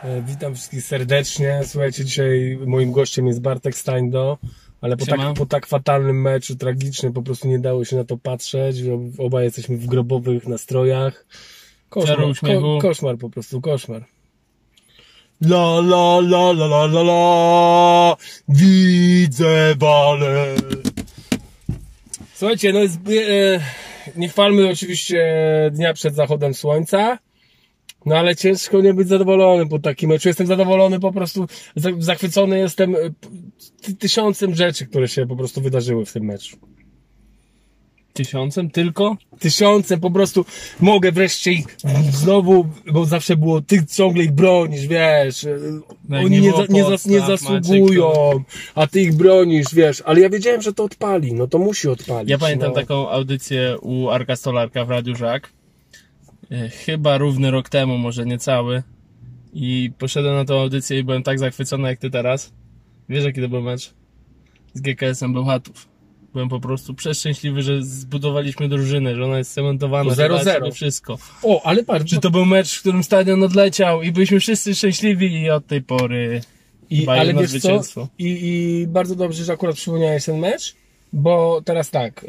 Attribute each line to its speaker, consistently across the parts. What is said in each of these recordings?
Speaker 1: Witam wszystkich serdecznie. Słuchajcie, dzisiaj moim gościem jest Bartek Stańdo, ale po tak fatalnym meczu, tragicznym, po prostu nie dało się na to patrzeć. Obaj jesteśmy w grobowych nastrojach. Koszmar po prostu, koszmar. La la la la la la la, widzę balet. Słuchajcie, no jest, nie chwalmy oczywiście dnia przed zachodem słońca. No ale ciężko nie być zadowolonym po takim meczu. Jestem zadowolony po prostu, zachwycony jestem tysiącem rzeczy, które się po prostu wydarzyły w tym meczu.
Speaker 2: Tysiącem tylko?
Speaker 1: Tysiącem, po prostu mogę wreszcie ich znowu, bo zawsze było, ty ciągle ich bronisz, wiesz,
Speaker 2: no
Speaker 1: oni nie zasługują, a ty ich bronisz, wiesz, ale ja wiedziałem, że to odpali, no to musi odpalić.
Speaker 2: Ja pamiętam taką audycję u Arka Stolarka w Radiu Żak. Chyba równy rok temu, może niecały. I poszedłem na tą audycję i byłem tak zachwycony jak ty teraz. Wiesz jaki to był mecz? Z GKS-em Bełchatów. Byłem po prostu przeszczęśliwy, że zbudowaliśmy drużynę, że ona jest cementowana.
Speaker 1: 0-0.
Speaker 2: Wszystko.
Speaker 1: O, ale patrz.
Speaker 2: Czy to był mecz, w którym stadion odleciał i byliśmy wszyscy szczęśliwi i od tej pory
Speaker 1: ale wiesz co? I bardzo dobrze, że akurat przypomniałeś ten mecz, bo teraz tak...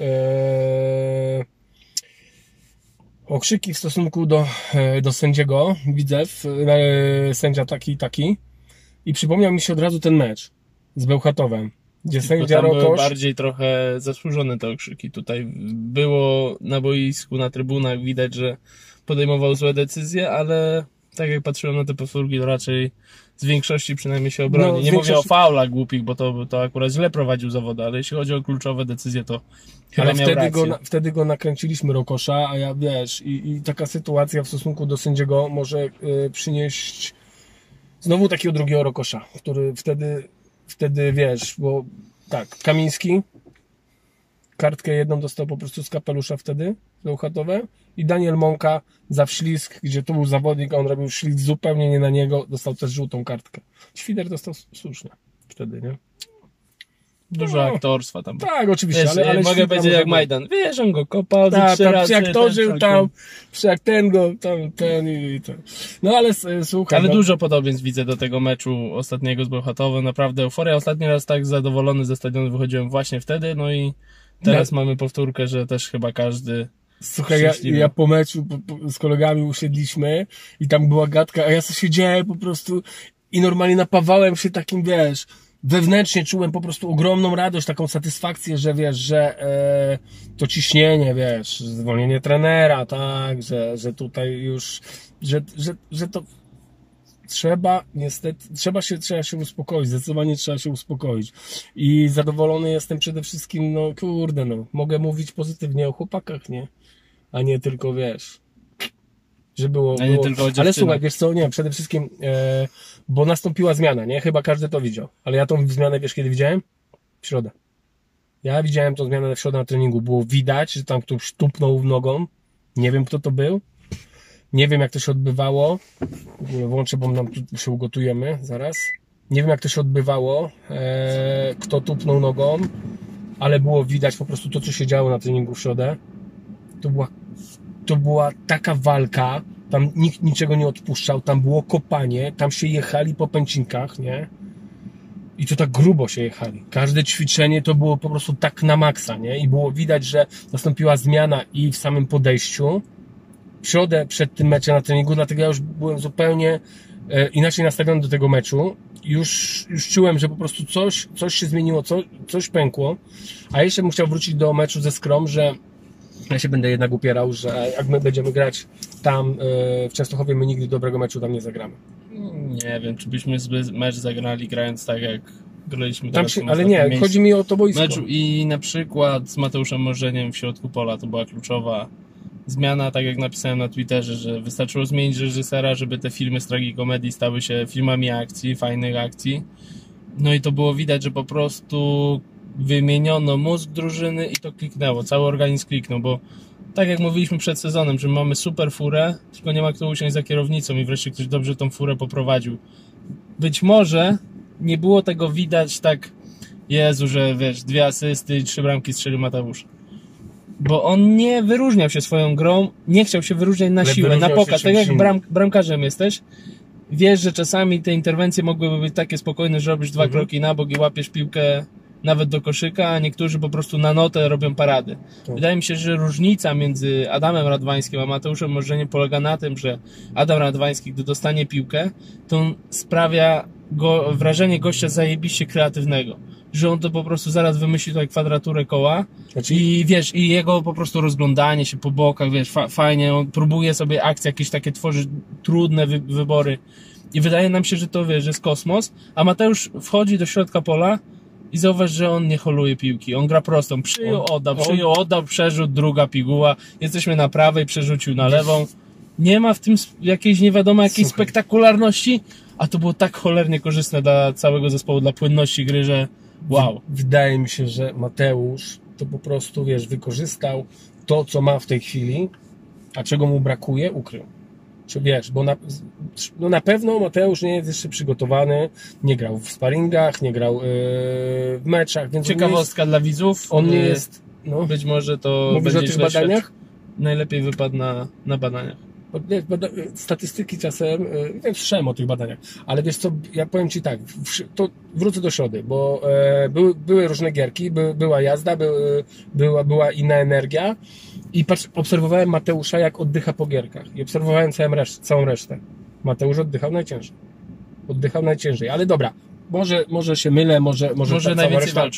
Speaker 1: Okrzyki w stosunku do sędziego, Widzew, sędzia taki i przypomniał mi się od razu ten mecz z Bełchatowem, gdzie sędzia Rokosz...
Speaker 2: były bardziej trochę zasłużone te okrzyki. Tutaj było na boisku, na trybunach widać, że podejmował złe decyzje, ale tak jak patrzyłem na te powtórki, to raczej z większości przynajmniej się obroni. Nie mówię o faulach głupich, bo to akurat źle prowadził zawody, ale jeśli chodzi o kluczowe decyzje, to chyba
Speaker 1: wtedy go nakręciliśmy Rokosza, a ja wiesz, i taka sytuacja w stosunku do sędziego może przynieść znowu takiego drugiego Rokosza, który wtedy wiesz, bo tak, Kamiński kartkę jedną dostał po prostu z kapelusza wtedy, Bełchatowe, i Daniel Mąka za wślizg, gdzie tu był zawodnik, a on robił ślizg zupełnie nie na niego, dostał też żółtą kartkę. Świder dostał słusznie wtedy, nie?
Speaker 2: Dużo aktorstwa tam.
Speaker 1: Tak, oczywiście,
Speaker 2: wiesz, ale mogę powiedzieć jak Majdan. Wiesz, on go kopał trzy razy.
Speaker 1: Przyaktorzył tam, ten go, ten i ten. No ale słuchaj.
Speaker 2: Ale dużo podobieństw widzę do tego meczu ostatniego z Bełchatowem. Naprawdę euforia. Ostatni raz tak zadowolony ze stadionu wychodziłem właśnie wtedy, no i teraz mamy powtórkę, że też chyba każdy...
Speaker 1: Słuchaj, ja po meczu z kolegami usiedliśmy i tam była gadka, a ja sobie siedziałem po prostu i normalnie napawałem się takim, wiesz, wewnętrznie czułem po prostu ogromną radość, taką satysfakcję, że wiesz, że to ciśnienie, wiesz, zwolnienie trenera, tak, że tutaj już, że to trzeba, niestety, trzeba się uspokoić, zdecydowanie trzeba się uspokoić. I zadowolony jestem przede wszystkim, no kurde, no, mogę mówić pozytywnie o chłopakach, nie? A nie tylko, wiesz, że było. Ale słuchaj, wiesz co, nie, przede wszystkim, bo nastąpiła zmiana, nie? Chyba każdy to widział. Ale ja tą zmianę, wiesz, kiedy widziałem? W środę. Ja widziałem tą zmianę w środę na treningu. Było widać, że tam ktoś tupnął nogą. Nie wiem, kto to był. Nie wiem, jak to się odbywało. Włączę, bo nam tu się ugotujemy zaraz. Nie wiem, jak to się odbywało. Kto tupnął nogą. Ale było widać po prostu to, co się działo na treningu w środę. To była taka walka. Tam nikt niczego nie odpuszczał. Tam było kopanie. Tam się jechali po pęcinkach, nie? I to tak grubo się jechali. Każde ćwiczenie to było po prostu tak na maksa, nie? I było widać, że nastąpiła zmiana i w samym podejściu. W środę przed tym meczem na treningu, dlatego ja już byłem zupełnie inaczej nastawiony do tego meczu. Już czułem, że po prostu coś się zmieniło, coś pękło. A jeszcze bym chciał wrócić do meczu ze Skrom, że ja się będę jednak upierał, że jak my będziemy grać tam w Częstochowie, my nigdy dobrego meczu tam nie zagramy.
Speaker 2: Nie wiem, czy byśmy mecz zagrali grając tak, jak graliśmy
Speaker 1: tam
Speaker 2: teraz.
Speaker 1: Ale nie, chodzi mi o to boisko.
Speaker 2: Meczu i na przykład z Mateuszem Morzeniem w środku pola to była kluczowa zmiana, tak jak napisałem na Twitterze, że wystarczyło zmienić reżysera, żeby te filmy z tragikomedii stały się filmami akcji, fajnych akcji. No i to było widać, że po prostu wymieniono mózg drużyny i to kliknęło, cały organizm kliknął, bo tak jak mówiliśmy przed sezonem, że mamy super furę, tylko nie ma kto usiąść za kierownicą i wreszcie ktoś dobrze tą furę poprowadził. Być może nie było tego widać tak, Jezu, że wiesz, 2 asysty i 3 bramki strzelił Mateusz. Bo on nie wyróżniał się swoją grą, nie chciał się wyróżniać na siłę, na pokaz. Tak jak bramkarzem jesteś, wiesz, że czasami te interwencje mogłyby być takie spokojne, że robisz 2 kroki na bok i łapiesz piłkę nawet do koszyka, a niektórzy po prostu na notę robią parady. Wydaje mi się, że różnica między Adamem Radwańskim a Mateuszem Możdżeniem polega na tym, że Adam Radwański, gdy dostanie piłkę, to on sprawia wrażenie gościa zajebiście kreatywnego. Że on to po prostu zaraz wymyśli tutaj kwadraturę koła i wiesz, i jego po prostu rozglądanie się po bokach, wiesz, fajnie, on próbuje sobie akcje jakieś takie tworzyć, trudne wybory i wydaje nam się, że to, wiesz, że jest kosmos, a Mateusz wchodzi do środka pola i zauważ, że on nie holuje piłki, on gra prostą, przyjął, oddał, przerzut, druga piguła, jesteśmy na prawej, przerzucił na lewą, nie ma w tym jakiejś nie wiadomo jakiej spektakularności, a to było tak cholernie korzystne dla całego zespołu, dla płynności gry, że wow.
Speaker 1: Wydaje mi się, że Mateusz to po prostu, wiesz, wykorzystał to, co ma w tej chwili, a czego mu brakuje, ukrył. Czy wiesz, bo na pewno Mateusz nie jest jeszcze przygotowany, nie grał w sparingach, nie grał w meczach, więc
Speaker 2: ciekawostka dla widzów.
Speaker 1: On nie jest,
Speaker 2: no, być może to
Speaker 1: mówisz
Speaker 2: będzie
Speaker 1: o tych badaniach?
Speaker 2: Najlepiej wypadł na badaniach.
Speaker 1: Statystyki czasem, słyszałem o tych badaniach, ale wiesz co, ja powiem Ci tak, to wrócę do środy, bo były różne gierki, była jazda, była inna energia i obserwowałem Mateusza, jak oddycha po gierkach i obserwowałem całą resztę. Mateusz oddychał najciężej, ale dobra, może się mylę, może
Speaker 2: najwięcej walczy.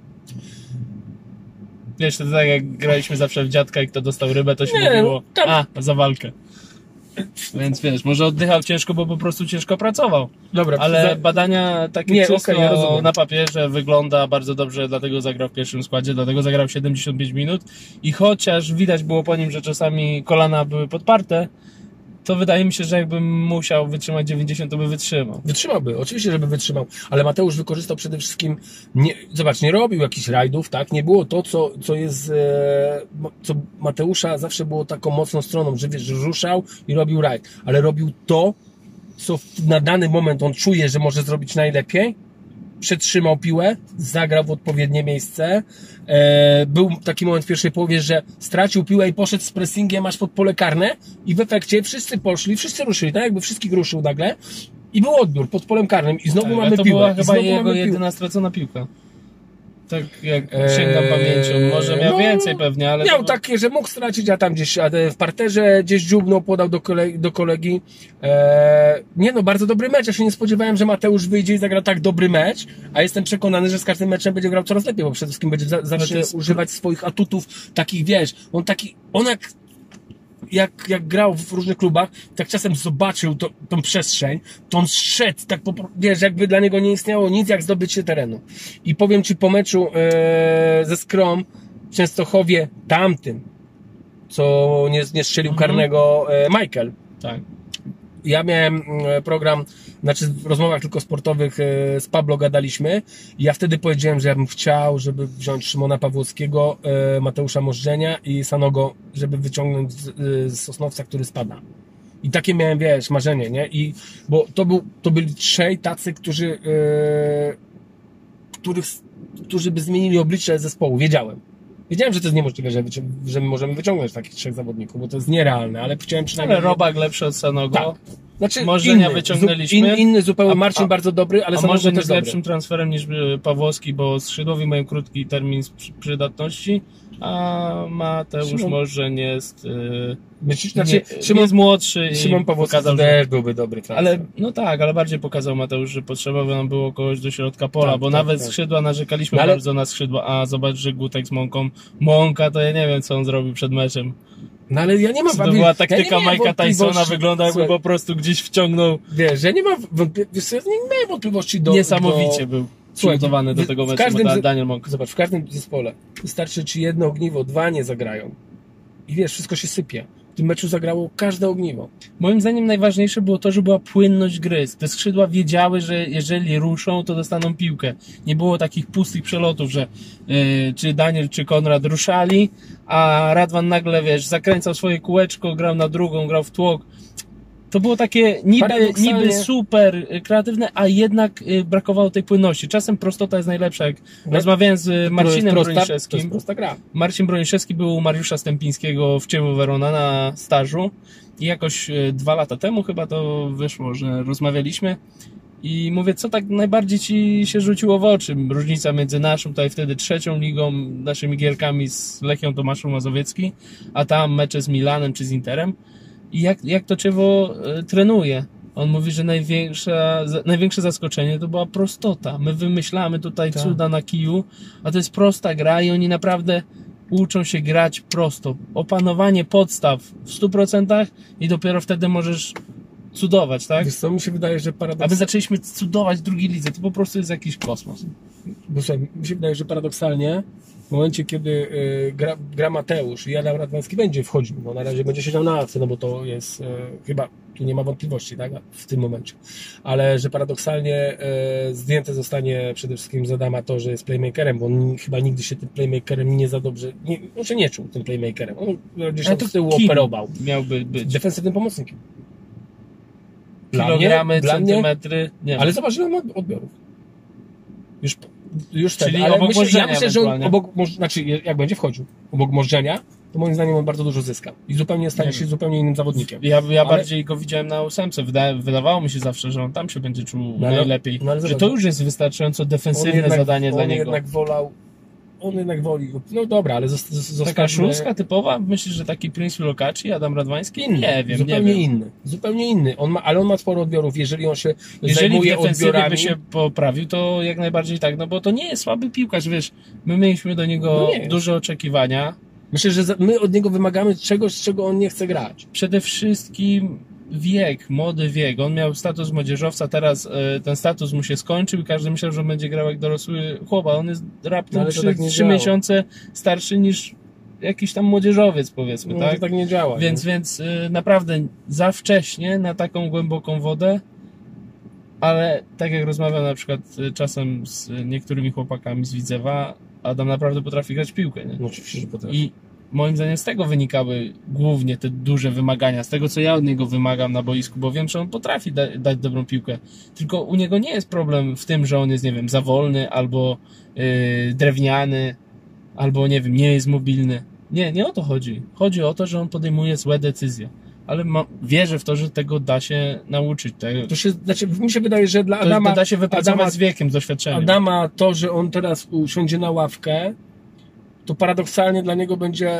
Speaker 2: Wiesz, to tak jak graliśmy zawsze w dziadka i kto dostał rybę, to się mówiło, za walkę. Więc wiesz, może oddychał ciężko, bo po prostu ciężko pracował.
Speaker 1: Dobra,
Speaker 2: ale badania takie czysto na papierze wygląda bardzo dobrze, dlatego zagrał w pierwszym składzie, dlatego zagrał 75 minut i chociaż widać było po nim, że czasami kolana były podparte, to wydaje mi się, że jakbym musiał wytrzymać 90, to by wytrzymał.
Speaker 1: Wytrzymałby, oczywiście, żeby wytrzymał, ale Mateusz wykorzystał przede wszystkim, zobacz, nie robił jakichś rajdów, tak, nie było to, co jest, co Mateusza zawsze było taką mocną stroną, że wiesz, że ruszał i robił rajd, ale robił to, co na dany moment on czuje, że może zrobić najlepiej, przetrzymał piłę, zagrał w odpowiednie miejsce. Był taki moment w pierwszej połowie, że stracił piłę i poszedł z pressingiem aż pod pole karne i w efekcie wszyscy poszli, wszyscy ruszyli, tak jakby wszystkich ruszył nagle i był odbiór pod polem karnym i znowu mamy
Speaker 2: to
Speaker 1: piłę.
Speaker 2: To była chyba jego jedyna stracona piłka. Tak jak sięgam pamięcią, może miał więcej pewnie, ale...
Speaker 1: Miał takie, że mógł stracić, a tam gdzieś w parterze gdzieś dziubnął, podał do kolegi. Bardzo dobry mecz. Ja się nie spodziewałem, że Mateusz wyjdzie i zagra tak dobry mecz, a jestem przekonany, że z każdym meczem będzie grał coraz lepiej, bo przede wszystkim będzie zacznie używać swoich atutów, takich, wiesz, on jak grał w różnych klubach, tak czasem zobaczył tą przestrzeń, to on szedł, tak wiesz, jakby dla niego nie istniało nic, jak zdobyć się terenu. I powiem Ci, po meczu ze Skrom w Częstochowie tamtym, co nie strzelił karnego Michael.
Speaker 2: Tak.
Speaker 1: Ja miałem program, w rozmowach tylko sportowych z Pablo gadaliśmy i ja wtedy powiedziałem, że ja bym chciał, żeby wziąć Szymona Pawłowskiego, Mateusza Możdżenia i Sanogo, żeby wyciągnąć z Sosnowca, który spada. I takie miałem, wiesz, marzenie, nie? Bo to byli trzej tacy, którzy by zmienili oblicze zespołu, wiedziałem, że to jest niemożliwe, że my możemy wyciągnąć takich trzech zawodników, bo to jest nierealne, ale chciałem przynajmniej...
Speaker 2: Ale Robak lepszy od Sanogo.
Speaker 1: Tak.
Speaker 2: Możdżenia wyciągnęliśmy.
Speaker 1: Inny zupełnie, Marcin bardzo dobry, ale
Speaker 2: Sanogo
Speaker 1: też
Speaker 2: jest lepszym transferem niż Pawłowski, bo skrzydłowi mają krótki termin przydatności, a Mateusz Możdżeń jest... Szymon jest młodszy i
Speaker 1: Szymon Pawłowski też byłby dobry transfer.
Speaker 2: Ale bardziej pokazał Mateusz, że potrzeba by nam było kogoś do środka pola, bo nawet skrzydła narzekaliśmy bardzo na skrzydła, a zobacz, że Gutek z Mąka, to ja nie wiem, co on zrobił przed meczem.
Speaker 1: No ale ja nie mam...
Speaker 2: To była taktyka Mike'a Tysona, wygląda jakby po prostu gdzieś wciągnął.
Speaker 1: Wiesz, ja nie mam wątpliwości
Speaker 2: Niesamowicie był przygotowany do tego meczu Daniel Mąk.
Speaker 1: Zobacz, w każdym zespole wystarczy Ci jedno ogniwo, dwa nie zagrają. I wiesz, wszystko się sypie. W tym meczu zagrało każde ogniwo.
Speaker 2: Moim zdaniem najważniejsze było to, że była płynność gry. Te skrzydła wiedziały, że jeżeli ruszą, to dostaną piłkę. Nie było takich pustych przelotów, że czy Daniel, czy Konrad ruszali, a Radwan nagle, wiesz, zakręcał swoje kółeczko, grał na drugą, grał w tłok. To było takie niby super kreatywne, a jednak brakowało tej płynności. Czasem prostota jest najlepsza. Jak rozmawiałem z Marcinem Broniszewskim.
Speaker 1: To jest prosta gra.
Speaker 2: Marcin Broniszewski był u Mariusza Stępińskiego w Cieniu Verona na stażu i jakoś 2 lata temu chyba to wyszło, że rozmawialiśmy i mówię, co tak najbardziej ci się rzuciło w oczy? Różnica między naszą, tutaj wtedy 3. ligą, naszymi gierkami z Lechią Tomaszów Mazowiecki, a tam mecze z Milanem czy z Interem. I jak to Ciewo trenuje? On mówi, że największe zaskoczenie to była prostota. My wymyślamy tutaj cuda na kiju, a to jest prosta gra i oni naprawdę uczą się grać prosto. Opanowanie podstaw w 100% i dopiero wtedy możesz cudować, tak?
Speaker 1: Wiesz co, mi się wydaje, że
Speaker 2: A my zaczęliśmy cudować w drugiej lidze. To po prostu jest jakiś kosmos.
Speaker 1: Bo słuchaj, mi się wydaje, że paradoksalnie w momencie, kiedy gra Mateusz i Adam Radwański będzie wchodził, no na razie będzie siedział na ławce, no bo to jest chyba, tu nie ma wątpliwości, tak, w tym momencie, ale że paradoksalnie zdjęte zostanie przede wszystkim z Adama to, że jest playmakerem, bo on chyba nigdy się tym playmakerem nie za dobrze, nie czuł tym playmakerem, on gdzieś tam z tyłu operował.
Speaker 2: Miałby być
Speaker 1: defensywnym pomocnikiem.
Speaker 2: Kilogramy, centymetry, nie
Speaker 1: ale zobacz, ile on ma odbiorów. Już
Speaker 2: czyli
Speaker 1: wtedy, ale
Speaker 2: obok
Speaker 1: ja myślę, że on
Speaker 2: znaczy
Speaker 1: jak będzie wchodził obok Możdżenia, to moim zdaniem on bardzo dużo zyska i zupełnie stanie się zupełnie innym zawodnikiem.
Speaker 2: Ja bardziej go widziałem na 8. Wydawało mi się zawsze, że on tam się będzie czuł najlepiej. Że to już jest wystarczająco defensywne zadanie dla niego.
Speaker 1: On jednak woli. No dobra, ale
Speaker 2: Taka szulska typowa? Myślisz, że taki Prince Lokaci, Adam Radwański? Nie wiem.
Speaker 1: Zupełnie inny. Ale on ma sporo odbiorów, jeżeli on się
Speaker 2: zajmuje
Speaker 1: odbiorami.
Speaker 2: Jeżeli by się poprawił, to jak najbardziej tak, no bo to nie jest słaby piłkarz, wiesz, my mieliśmy do niego duże oczekiwania.
Speaker 1: Myślę, że my od niego wymagamy czegoś, z czego on nie chce grać.
Speaker 2: Przede wszystkim młody wiek. On miał status młodzieżowca, teraz ten status mu się skończył i każdy myślał, że on będzie grał jak dorosły chłop, a on jest raptem 3 miesiące starszy niż jakiś tam młodzieżowiec, powiedzmy, tak?
Speaker 1: To tak nie działa.
Speaker 2: Więc naprawdę za wcześnie na taką głęboką wodę, ale tak jak rozmawiam na przykład czasem z niektórymi chłopakami z Widzewa, Adam naprawdę potrafi grać w piłkę, nie?
Speaker 1: No, oczywiście, że potrafi.
Speaker 2: I moim zdaniem z tego wynikały głównie te duże wymagania, z tego co ja od niego wymagam na boisku, bo wiem, że on potrafi dać dobrą piłkę. Tylko u niego nie jest problem w tym, że on jest, nie wiem, za wolny, albo drewniany, albo nie wiem, nie jest mobilny. Nie o to chodzi. Chodzi o to, że on podejmuje złe decyzje. Ale wierzę w to, że tego da się nauczyć.
Speaker 1: Mi się wydaje, że dla Adama...
Speaker 2: To da się wypracować z wiekiem, z doświadczeniem.
Speaker 1: Adama to, że on teraz usiądzie na ławkę, to paradoksalnie dla niego będzie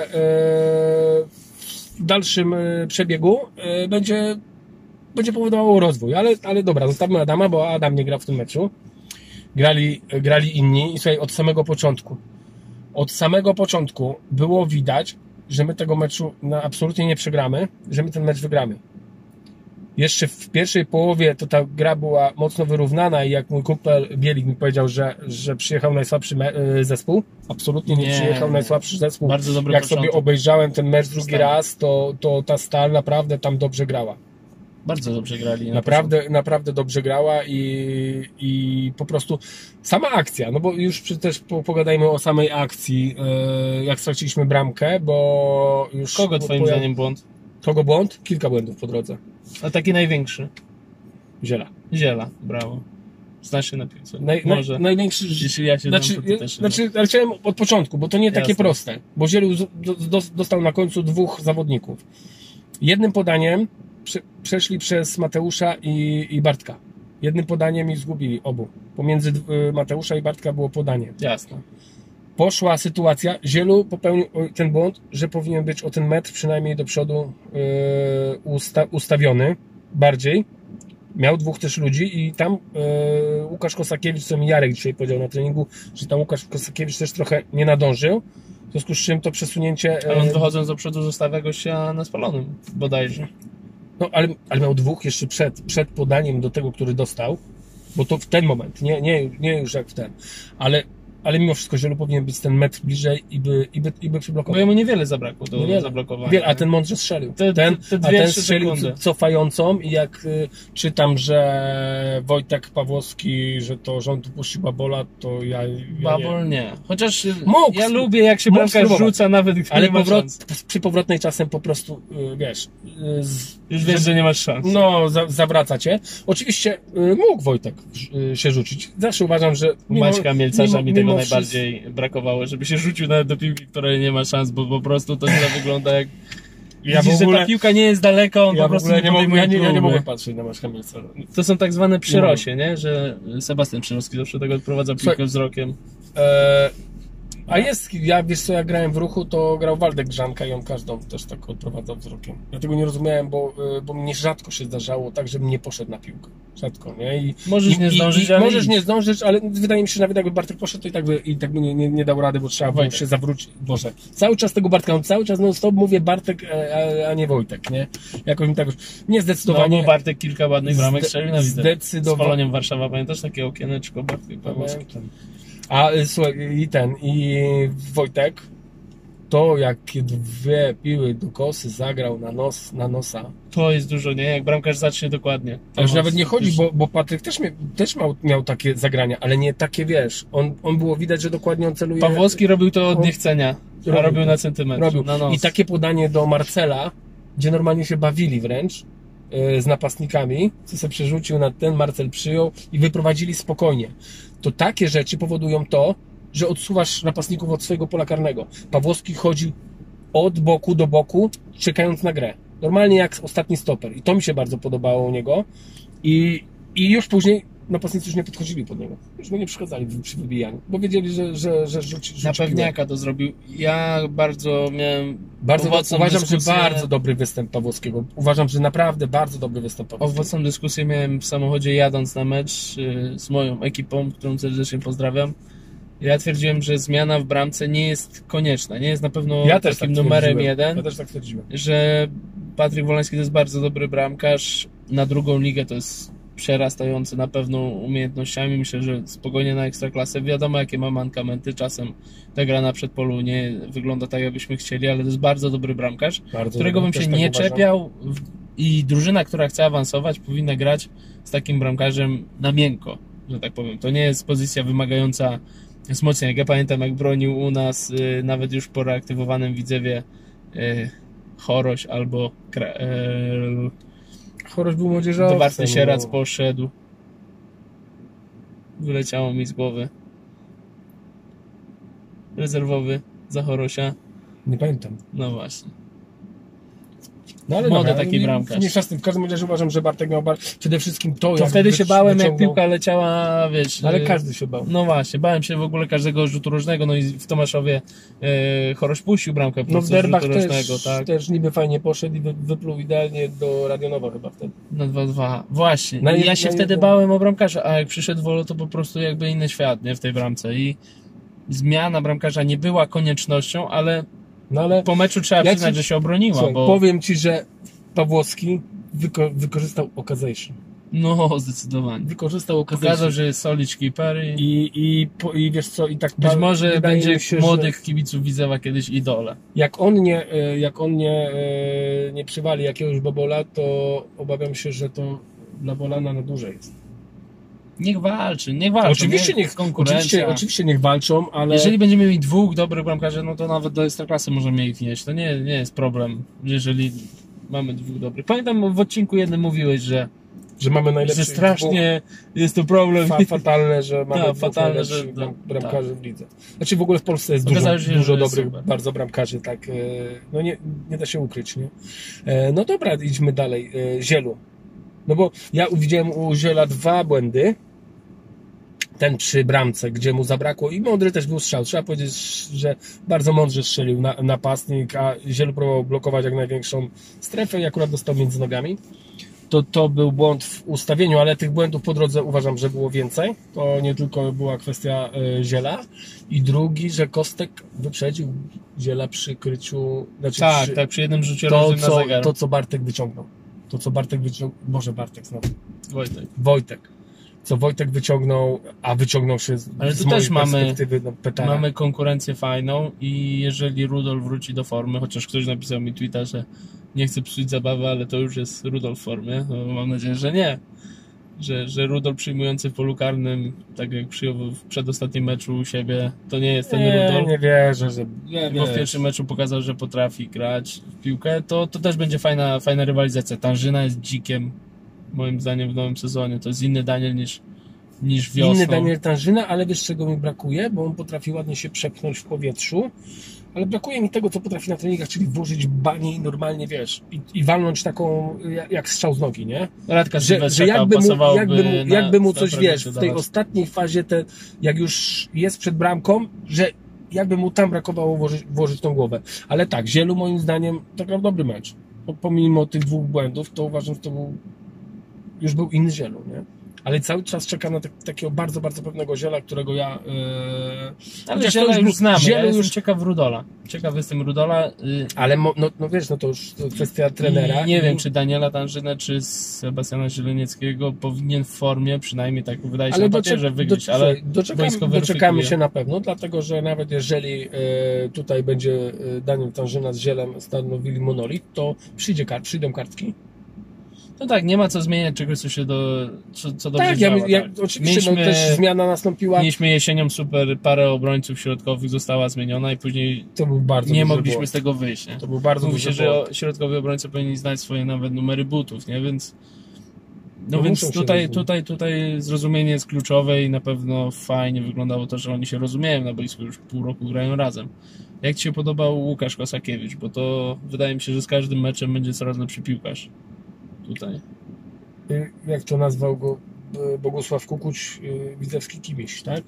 Speaker 1: w dalszym przebiegu będzie powodowało rozwój. Ale dobra, zostawmy Adama, bo Adam nie gra w tym meczu. Grali inni i słuchaj, od samego początku było widać, że my tego meczu absolutnie nie przegramy, że my ten mecz wygramy. Jeszcze w pierwszej połowie to ta gra była mocno wyrównana i jak mój kumpel Bielik mi powiedział, że przyjechał najsłabszy zespół, absolutnie nie przyjechał najsłabszy zespół.
Speaker 2: Bardzo dobry
Speaker 1: jak
Speaker 2: początek.
Speaker 1: sobie obejrzałem ten mecz drugi raz, to ta Stal naprawdę tam dobrze grała.
Speaker 2: Bardzo dobrze grali.
Speaker 1: Naprawdę dobrze grała i po prostu sama akcja, no bo już też pogadajmy o samej akcji, jak straciliśmy bramkę, bo już...
Speaker 2: Kogo twoim zdaniem błąd?
Speaker 1: Kogo błąd? Kilka błędów po drodze.
Speaker 2: A taki największy?
Speaker 1: Ziela,
Speaker 2: brawo. Znasz się na piłce.
Speaker 1: Może. Największy...
Speaker 2: Jeśli ja się
Speaker 1: ale chciałem od początku, bo to nie takie proste, bo Zielu dostał na końcu 2 zawodników. Jednym podaniem przeszli przez Mateusza i Bartka. Jednym podaniem ich zgubili obu. Pomiędzy Mateusza i Bartka było podanie.
Speaker 2: Jasne.
Speaker 1: Poszła sytuacja, Zielu popełnił ten błąd, że powinien być o ten metr przynajmniej do przodu ustawiony bardziej. Miał 2 też ludzi i tam Łukasz Kosakiewicz, co mi Jarek dzisiaj powiedział na treningu, że tam Łukasz Kosakiewicz też trochę nie nadążył. W związku z czym to przesunięcie...
Speaker 2: Ale on wychodząc do przodu zostawia gościa na spalonym bodajże.
Speaker 1: No, ale miał 2 jeszcze przed podaniem do tego, który dostał, bo to w ten moment, nie już jak w ten, ale ale mimo wszystko Zielu powinien być ten metr bliżej i by przyblokował.
Speaker 2: Bo jemu niewiele zabrakło do
Speaker 1: Niewiele.
Speaker 2: zablokowania.
Speaker 1: A ten mądrze strzelił.
Speaker 2: Te
Speaker 1: Ten
Speaker 2: dwie-trzy
Speaker 1: strzelił
Speaker 2: sekundy.
Speaker 1: cofającą i jak czytam, że Wojtek Pawłowski, że rząd puścił Babola, to ja
Speaker 2: Babol nie. Chociaż
Speaker 1: Mógł
Speaker 2: ja lubię, jak się
Speaker 1: mógł
Speaker 2: bramkarz
Speaker 1: spróbować.
Speaker 2: rzuca, nawet gdy
Speaker 1: ale
Speaker 2: nie ma szans.
Speaker 1: przy powrotnej czasem po prostu, wiesz...
Speaker 2: Już wiesz, że nie masz szans.
Speaker 1: No, zawraca cię. Oczywiście mógł Wojtek się rzucić. Zawsze uważam, że...
Speaker 2: Maćka Mielcarza mi tego
Speaker 1: mimo
Speaker 2: najbardziej brakowało, żeby się rzucił nawet do piłki, której nie ma szans, bo po prostu to źle wygląda jak... Widzisz, że ta piłka nie jest daleko, on po prostu nie podejmuje
Speaker 1: ja nie
Speaker 2: próby.
Speaker 1: mogę patrzeć na Maćka Mielcarza.
Speaker 2: To są tak zwane przyrosie, nie? Że Sebastian Przyrowski zawsze tego odprowadza piłkę wzrokiem.
Speaker 1: A wiesz co, jak grałem w Ruchu, to grał Waldek Grzanka i on każdą też tak odprowadzał wzrokiem. Ja tego nie rozumiałem, bo mnie rzadko się zdarzało tak, żebym nie poszedł na piłkę. Rzadko, nie?
Speaker 2: Możesz nie zdążyć, ale...
Speaker 1: Możesz nie zdążyć, ale wydaje mi się, że nawet jakby Bartek poszedł, to i tak by nie dał rady, bo trzeba było się zawrócić. Boże, cały czas tego Bartka, cały czas non stop mówię Bartek, a nie Wojtek, nie? Jakoś mi tak już... Nie, zdecydowanie...
Speaker 2: No, bo Bartek kilka ładnych bramek strzelił na widzę. Z Polonią Warszawa, pamiętasz takie okieneczko Bartek Pawłowski?
Speaker 1: A słuchaj, i Wojtek, to jak dwie piły do kosy zagrał na nosa.
Speaker 2: To jest dużo, nie? Jak bramkarz zacznie dokładnie.
Speaker 1: To już nawet nie chodzi, bo Patryk też miał takie zagrania, ale nie takie, wiesz, on było widać, że dokładnie on celuje.
Speaker 2: Pawłowski robił to od niechcenia, a robił na centymetr. Na nos.
Speaker 1: I takie podanie do Marcela, gdzie normalnie się bawili wręcz z napastnikami, co sobie przerzucił na ten, Marcel przyjął i wyprowadzili spokojnie. To takie rzeczy powodują to, że odsuwasz napastników od swojego pola karnego. Pawłowski chodzi od boku do boku, czekając na grę. Normalnie jak ostatni stoper. I to mi się bardzo podobało u niego. I już później napastnicy już nie podchodzili pod niego. Już mu nie przeszkadzali przy wybijaniu, bo wiedzieli, że rzuci
Speaker 2: na pewniaka to zrobił. Ja bardzo miałem
Speaker 1: uważam, że bardzo dobry występ Pawłowskiego. Uważam, że naprawdę bardzo dobry występ Pawłowskiego.
Speaker 2: Owocną dyskusję miałem w samochodzie jadąc na mecz z moją ekipą, którą serdecznie pozdrawiam. Ja twierdziłem, że zmiana w bramce nie jest konieczna. Nie jest na pewno takim numerem jeden.
Speaker 1: Ja też tak twierdziłem.
Speaker 2: Że Patryk Wolański to jest bardzo dobry bramkarz. Na drugą ligę to jest przerastający na pewno umiejętnościami. Myślę, że spokojnie na ekstraklasę. Wiadomo, jakie ma mankamenty. Czasem ta gra na przedpolu nie wygląda tak, jakbyśmy chcieli, ale to jest bardzo dobry bramkarz, którego bym się nie czepiał. I drużyna, która chce awansować, powinna grać z takim bramkarzem na miękko, że tak powiem. To nie jest pozycja wymagająca wzmocnienia. Ja pamiętam, jak bronił u nas nawet już po reaktywowanym Widzewie Choroś albo
Speaker 1: Choroś był młodzieżowcem.
Speaker 2: Warty Sierac poszedł. Wyleciało mi z głowy. Rezerwowy za Chorosia.
Speaker 1: Nie pamiętam.
Speaker 2: No właśnie.
Speaker 1: No ale
Speaker 2: młody taki bramkarz.
Speaker 1: W każdym razie uważam, że Bartek miał przede wszystkim to
Speaker 2: wtedy się bałem, jak piłka leciała, wiesz...
Speaker 1: Ale każdy się bał.
Speaker 2: No właśnie, bałem się w ogóle każdego rzutu rożnego, no i w Tomaszowie Choroś puścił bramkę
Speaker 1: w Derbach
Speaker 2: też
Speaker 1: niby fajnie poszedł i wypluł idealnie do Radionowa chyba wtedy.
Speaker 2: Na 2-2. Właśnie. Ja się wtedy bałem o bramkarza, a jak przyszedł Wolo, to po prostu jakby inny świat, nie, w tej bramce. I zmiana bramkarza nie była koniecznością, ale po meczu trzeba przyznać, że się obroniła.
Speaker 1: Słuchaj,
Speaker 2: bo...
Speaker 1: Powiem Ci, że Pawłowski wykorzystał occasion.
Speaker 2: No, zdecydowanie.
Speaker 1: Wykorzystał occasion.
Speaker 2: Pokazał, że jest solid keeper
Speaker 1: i wiesz co, i tak
Speaker 2: być może będzie młodych kibiców Widzewa kiedyś idole.
Speaker 1: Jak on nie przywali jakiegoś Babola, to obawiam się, że to dla Bolana na dłużej jest.
Speaker 2: Niech walczy.
Speaker 1: Oczywiście oczywiście niech walczą, ale...
Speaker 2: Jeżeli będziemy mieli dwóch dobrych bramkarzy, no to nawet do ekstraklasy możemy ich wnieść. To nie jest problem, jeżeli mamy dwóch dobrych. Pamiętam, w odcinku jednym mówiłeś, że
Speaker 1: mamy najlepszych,
Speaker 2: że strasznie jest to problem.
Speaker 1: Fatalne, że mamy najlepszych bramkarzy w lidze. Znaczy w ogóle w Polsce jest dużo dobrych bardzo bramkarzy, tak, no nie da się ukryć, nie? No dobra, idźmy dalej. Zielu. No bo ja widziałem u Ziela 2 błędy. Ten przy bramce, gdzie mu zabrakło i mądry też był strzał. Trzeba powiedzieć, że bardzo mądrze strzelił napastnik, a Zielu próbował blokować jak największą strefę i akurat dostał między nogami. To był błąd w ustawieniu, ale tych błędów po drodze uważam, że było więcej. To nie tylko była kwestia Ziela. I drugi, że Kostek wyprzedził Ziela przy kryciu...
Speaker 2: Znaczy przy jednym rzucie rożnym na zegar.
Speaker 1: To, co Bartek wyciągnął. Boże, Bartek znowu.
Speaker 2: Wojtek.
Speaker 1: co Wojtek wyciągnął, a wyciągnął się
Speaker 2: ale
Speaker 1: z
Speaker 2: tu
Speaker 1: mojej
Speaker 2: też
Speaker 1: perspektywy petara.
Speaker 2: mamy konkurencję fajną i jeżeli Rudolf wróci do formy, chociaż ktoś napisał mi tweeta, że nie chce psuć zabawy, ale to już jest Rudolf w formie, no, mam nadzieję, że nie. Że Rudolf przyjmujący w polu karnym, tak jak przyjął w przedostatnim meczu u siebie, to nie jest ten Rudolf.
Speaker 1: Nie wierzę, że...
Speaker 2: Bo w pierwszym meczu pokazał, że potrafi grać w piłkę, to też będzie fajna rywalizacja. Tanżyna jest dzikiem, moim zdaniem, w nowym sezonie. To jest inny Daniel niż wiosną.
Speaker 1: Inny Daniel Tanżyna, ale wiesz czego mi brakuje? Bo on potrafi ładnie się przepchnąć w powietrzu, ale brakuje mi tego, co potrafi na treningach, czyli włożyć banie i normalnie, wiesz, i walnąć taką, jak strzał z nogi, nie?
Speaker 2: Radka
Speaker 1: Że jakby mu coś, wiesz, w tej ostatniej fazie, jak już jest przed bramką, że jakby mu tam brakowało włożyć tą głowę. Ale tak, Zielu moim zdaniem tak naprawdę dobry mecz. Pomimo tych dwóch błędów, to uważam, że to już był inny Zielu, nie? Ale cały czas czekam na takiego bardzo, bardzo pewnego Ziela, którego ja...
Speaker 2: ale Ziela już znamy, ja jestem ciekaw Rudola. Ciekaw jestem Rudola.
Speaker 1: Ale no wiesz, no to już kwestia trenera.
Speaker 2: I nie wiem, czy Daniela Tanżynę, czy Sebastiana Zielenieckiego powinien w formie, przynajmniej tak wydaje się na papierze wygrać, ale
Speaker 1: doczekamy się na pewno, dlatego, że nawet jeżeli tutaj będzie Daniel Tanżyna z Zielem stanowili monolit, to przyjdą kartki.
Speaker 2: No tak, nie ma co zmieniać czegoś, co dobrze
Speaker 1: tak,
Speaker 2: działa.
Speaker 1: Oczywiście też zmiana nastąpiła.
Speaker 2: Mieliśmy jesienią super parę obrońców środkowych, została zmieniona i później
Speaker 1: to był bardzo
Speaker 2: nie mogliśmy z tego wyjść. Nie?
Speaker 1: To był bardzo
Speaker 2: Mówi się, że środkowi obrońcy powinni znać swoje nawet numery butów, nie? Więc więc tutaj zrozumienie jest kluczowe i na pewno fajnie wyglądało to, że oni się rozumieją na boisku, już pół roku grają razem. Jak Ci się podobał Łukasz Kosakiewicz? Bo to wydaje mi się, że z każdym meczem będzie coraz lepszy piłkarz. Tutaj.
Speaker 1: Jak to nazwał go Bogusław Kukuć, widzewski Kimiś, tak?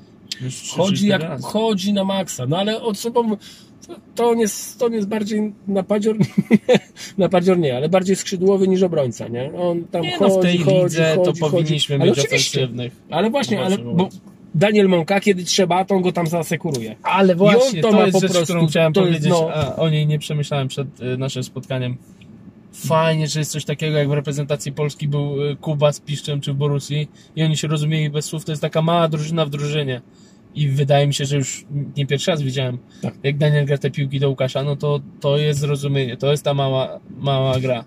Speaker 1: Chodzi na maksa, no ale osobą to on jest bardziej napadzior nie, ale bardziej skrzydłowy niż obrońca, nie? On tam
Speaker 2: w tej lidze to powinniśmy mieć ofensywnych.
Speaker 1: Ale właśnie, bo Daniel Mąka, kiedy trzeba, to on go tam zasekuruje.
Speaker 2: Ale właśnie, to jest rzecz, którą chciałem powiedzieć, a o niej nie przemyślałem przed naszym spotkaniem. Fajnie, że jest coś takiego, jak w reprezentacji Polski był Kuba z Piszczem czy w Borussii i oni się rozumieli bez słów. To jest taka mała drużyna w drużynie. I wydaje mi się, że już nie pierwszy raz widziałem, jak Daniel gra te piłki do Łukasza, no to jest zrozumienie. To jest ta mała gra.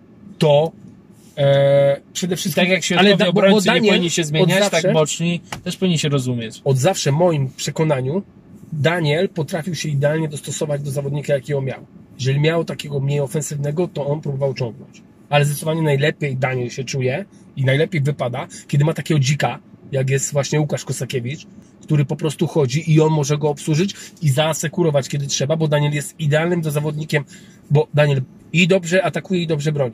Speaker 1: Przede wszystkim...
Speaker 2: Tak jak środkowi obrońcy nie powinni się zmieniać, tak boczni też powinni się rozumieć.
Speaker 1: Od zawsze w moim przekonaniu Daniel potrafił się idealnie dostosować do zawodnika, jakiego miał. Jeżeli miał takiego mniej ofensywnego, to on próbował ciągnąć. Ale zdecydowanie najlepiej Daniel się czuje i najlepiej wypada, kiedy ma takiego dzika, jak jest właśnie Łukasz Kosakiewicz, który po prostu chodzi i on może go obsłużyć i zaasekurować, kiedy trzeba, bo Daniel jest idealnym do zawodnikiem, bo Daniel i dobrze atakuje, i dobrze broni.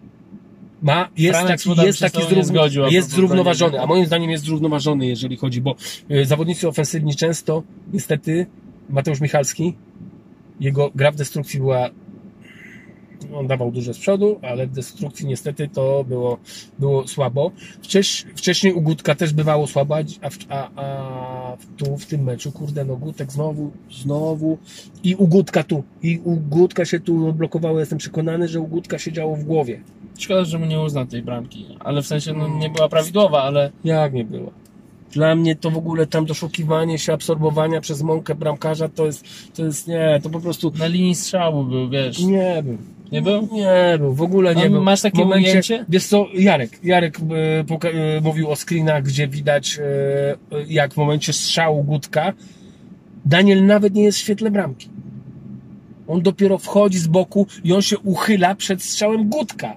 Speaker 1: Jest zrównoważony, a moim zdaniem jest zrównoważony, jeżeli chodzi, bo zawodnicy ofensywni często, niestety, Mateusz Michalski, jego gra w destrukcji była, on dawał dużo z przodu, ale w destrukcji niestety to było słabo. Wcześniej u Gutka też bywało słabo, a tu w tym meczu, kurde, no Gutek znowu i u Gutka się tu odblokowało. Jestem przekonany, że u Gutka się działo w głowie.
Speaker 2: Szkoda, że mu nie uzna tej bramki, ale w sensie nie była prawidłowa, ale...
Speaker 1: Jak nie była? Dla mnie to w ogóle tam doszukiwanie się, absorbowania przez Mąkę bramkarza, to jest nie, to po prostu...
Speaker 2: Na linii strzału był, wiesz.
Speaker 1: Nie był.
Speaker 2: Nie był?
Speaker 1: Nie był, w ogóle nie był.
Speaker 2: Masz takie ujęcie?
Speaker 1: Wiesz co, Jarek mówił o screenach, gdzie widać, jak w momencie strzału Gutka Daniel nawet nie jest w świetle bramki. On dopiero wchodzi z boku i on się uchyla przed strzałem Gutka,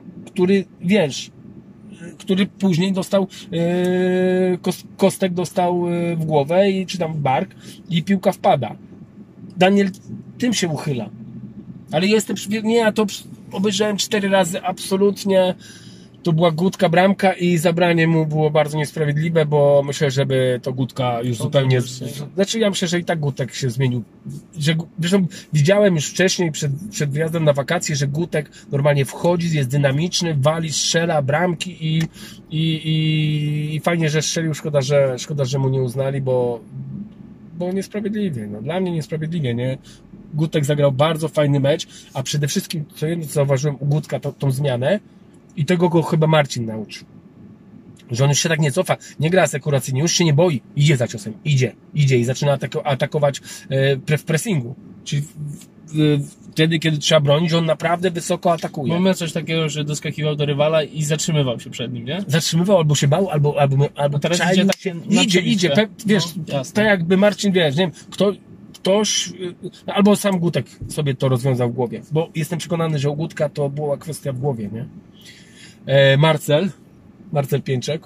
Speaker 1: który później dostał, Kostek dostał w głowę, czy tam w bark i piłka wpada. Daniel tym się uchyla. Ale ja to obejrzałem 4 razy, absolutnie to była Gutka bramka i zabranie mu było bardzo niesprawiedliwe, bo myślę, żeby to Gutka już zupełnie... Znaczy ja myślę, że i tak Gutek się zmienił. Zresztą widziałem już wcześniej, przed wyjazdem na wakacje, że Gutek normalnie wchodzi, jest dynamiczny, wali, strzela bramki i fajnie, że strzelił. Szkoda, że mu nie uznali, bo niesprawiedliwie. No, dla mnie niesprawiedliwie, nie? Gutek zagrał bardzo fajny mecz, a przede wszystkim, co zauważyłem u Gutka, tą zmianę, i tego go chyba Marcin nauczył. Że on już się tak nie cofa, nie gra asekuracyjnie, już się nie boi, idzie za ciosem, idzie i zaczyna atakować w pressingu. Czyli wtedy, kiedy trzeba bronić, on naprawdę wysoko atakuje.
Speaker 2: Bo miał coś takiego, że doskakiwał do rywala i zatrzymywał się przed nim, nie?
Speaker 1: Zatrzymywał, albo się bał, albo
Speaker 2: teraz
Speaker 1: czaił
Speaker 2: idzie
Speaker 1: idzie, wiesz,
Speaker 2: jasne.
Speaker 1: tak jakby Marcin, wiesz, nie wiem, ktoś, albo sam Gutek sobie to rozwiązał w głowie, bo jestem przekonany, że u Gutka to była kwestia w głowie, nie? Marcel Pieńczek.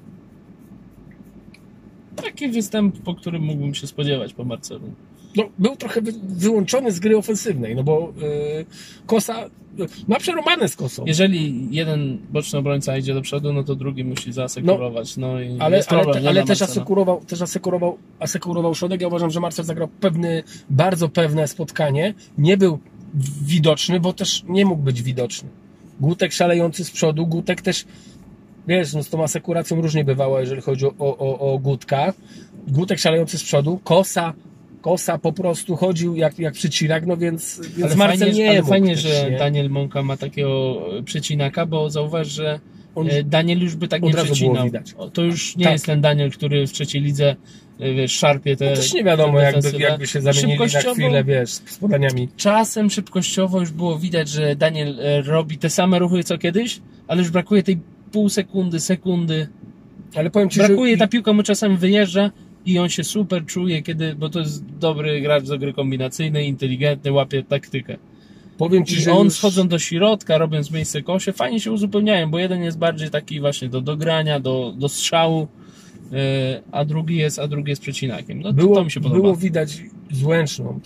Speaker 2: Taki występ, po którym mógłbym się spodziewać po Marcelu.
Speaker 1: No, był trochę wyłączony z gry ofensywnej, no bo Kosa ma przerobane z Kosą.
Speaker 2: Jeżeli jeden boczny obrońca idzie do przodu, no to drugi musi zaasekurować. No i
Speaker 1: ale też asekurował środek. Ja uważam, że Marcel zagrał bardzo pewne spotkanie. Nie był widoczny, bo też nie mógł być widoczny. Gutek szalejący z przodu, Gutek też, wiesz, no z tą asekuracją różnie bywało, jeżeli chodzi o Gutka. Gutek szalejący z przodu, Kosa po prostu chodził jak przecinak, no więc Marcel nie mógł.
Speaker 2: Ale fajnie, że Daniel Mąka ma takiego przecinaka, bo zauważ, że Daniel już by tak nie przecinał. To już nie jest ten Daniel, który w trzeciej lidze, wiesz, szarpie te...
Speaker 1: No też nie wiadomo, jakby się zamienili na chwilę, wiesz, z podaniami.
Speaker 2: Czasem szybkościowo już było widać, że Daniel robi te same ruchy co kiedyś, ale już brakuje tej pół sekundy.
Speaker 1: Ale powiem ci,
Speaker 2: brakuje, ta piłka mu czasem wyjeżdża i on się super czuje, bo to jest dobry gracz do gry kombinacyjnej, inteligentny, łapie taktykę.
Speaker 1: Powiem ci,
Speaker 2: że on schodząc do środka, robiąc miejsce Kosie, fajnie się uzupełniają, bo jeden jest bardziej taki właśnie do grania, do strzału, a drugi jest przecinakiem. No, to mi się podoba.
Speaker 1: Było widać z Łęczną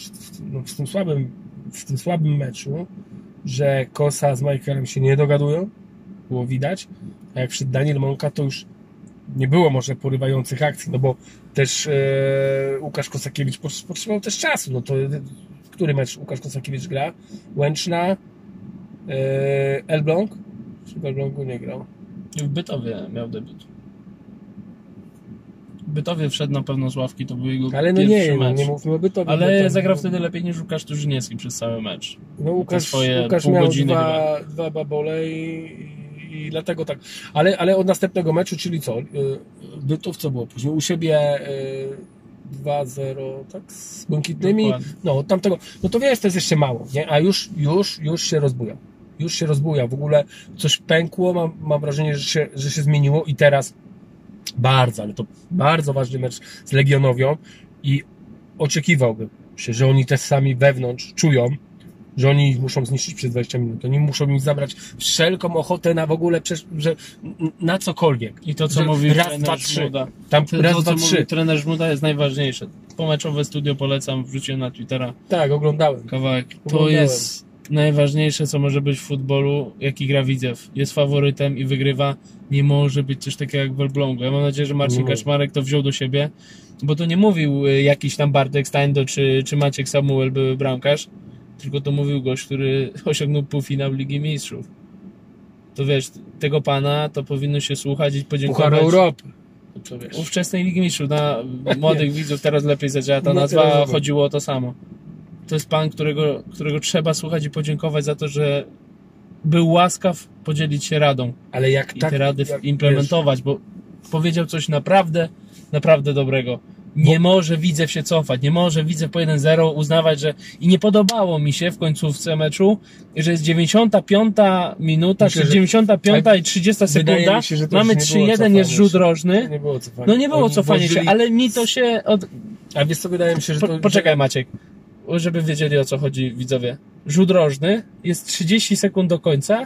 Speaker 1: w tym słabym meczu, że Kosa z Michaelem się nie dogadują. Było widać. A jak wszedł Daniel Mąka, to już nie było może porywających akcji, no bo też Łukasz Kosakiewicz potrzebował też czasu. No to który mecz Łukasz Kosakiewicz gra? Łęczna, Elbląg? Czy w Elblągu nie grał?
Speaker 2: W Bytowie miał debiut. W Bytowie wszedł na pewno z ławki, to był jego pierwszy mecz.
Speaker 1: Nie mówmy o Bytowie.
Speaker 2: Ale zagrał wtedy lepiej niż Łukasz Turzyniecki przez cały mecz.
Speaker 1: No Łukasz miał dwa babole i dlatego tak. Ale od następnego meczu, czyli co? Bytów co było później? U siebie 2-0, tak? Z Błękitnymi.
Speaker 2: Dokładnie.
Speaker 1: No, od tamtego. No to wiesz, to jest jeszcze mało, nie? A już się rozbuja. Już się rozbuja. W ogóle coś pękło, mam wrażenie, że się zmieniło i teraz ale to bardzo ważny mecz z Legionowią i oczekiwałbym się, że oni też sami wewnątrz czują, że oni ich muszą zniszczyć przez 20 minut. Oni muszą im zabrać wszelką ochotę na w ogóle, że na cokolwiek.
Speaker 2: I to, co mówił trener Żmuda. Trener Żmuda jest najważniejsze. Pomeczowe studio polecam, wrzuciłem na Twittera.
Speaker 1: Tak, oglądałem.
Speaker 2: Kawałek. To jest najważniejsze, co może być w futbolu, jaki gra Widzew. Jest faworytem i wygrywa. Nie może być coś takiego jak w Elblągu. Ja mam nadzieję, że Marcin Kaczmarek to wziął do siebie, bo to nie mówił jakiś tam Bartek Stańdo czy Maciek Samuel, były bramkarz, tylko to mówił gość, który osiągnął półfinał Ligi Mistrzów. To wiesz, tego pana to powinno się słuchać i podziękować.
Speaker 1: Puchar Europy.
Speaker 2: Ówczesnej Ligi Mistrzów. Na młodych widzów teraz lepiej zadziała ta nazwa, chodziło o to samo. To jest pan, którego trzeba słuchać i podziękować za to, że był łaskaw podzielić się radą.
Speaker 1: Ale jak
Speaker 2: i te rady implementować, bo powiedział coś naprawdę dobrego. Nie może Widzew się cofać, nie może Widzew po 1-0 uznawać, że i nie podobało mi się w końcówce meczu, że jest 95 minuta, myślę, czy 95 i 30 sekunda, się, mamy 3-1, jest rzut rożny.
Speaker 1: Nie było cofania.
Speaker 2: No nie było cofania się, ale mi to się...
Speaker 1: A wiesz co, wydaje mi się, że to...
Speaker 2: Poczekaj Maciek, żeby wiedzieli o co chodzi widzowie. Rzut rożny, jest 30 sekund do końca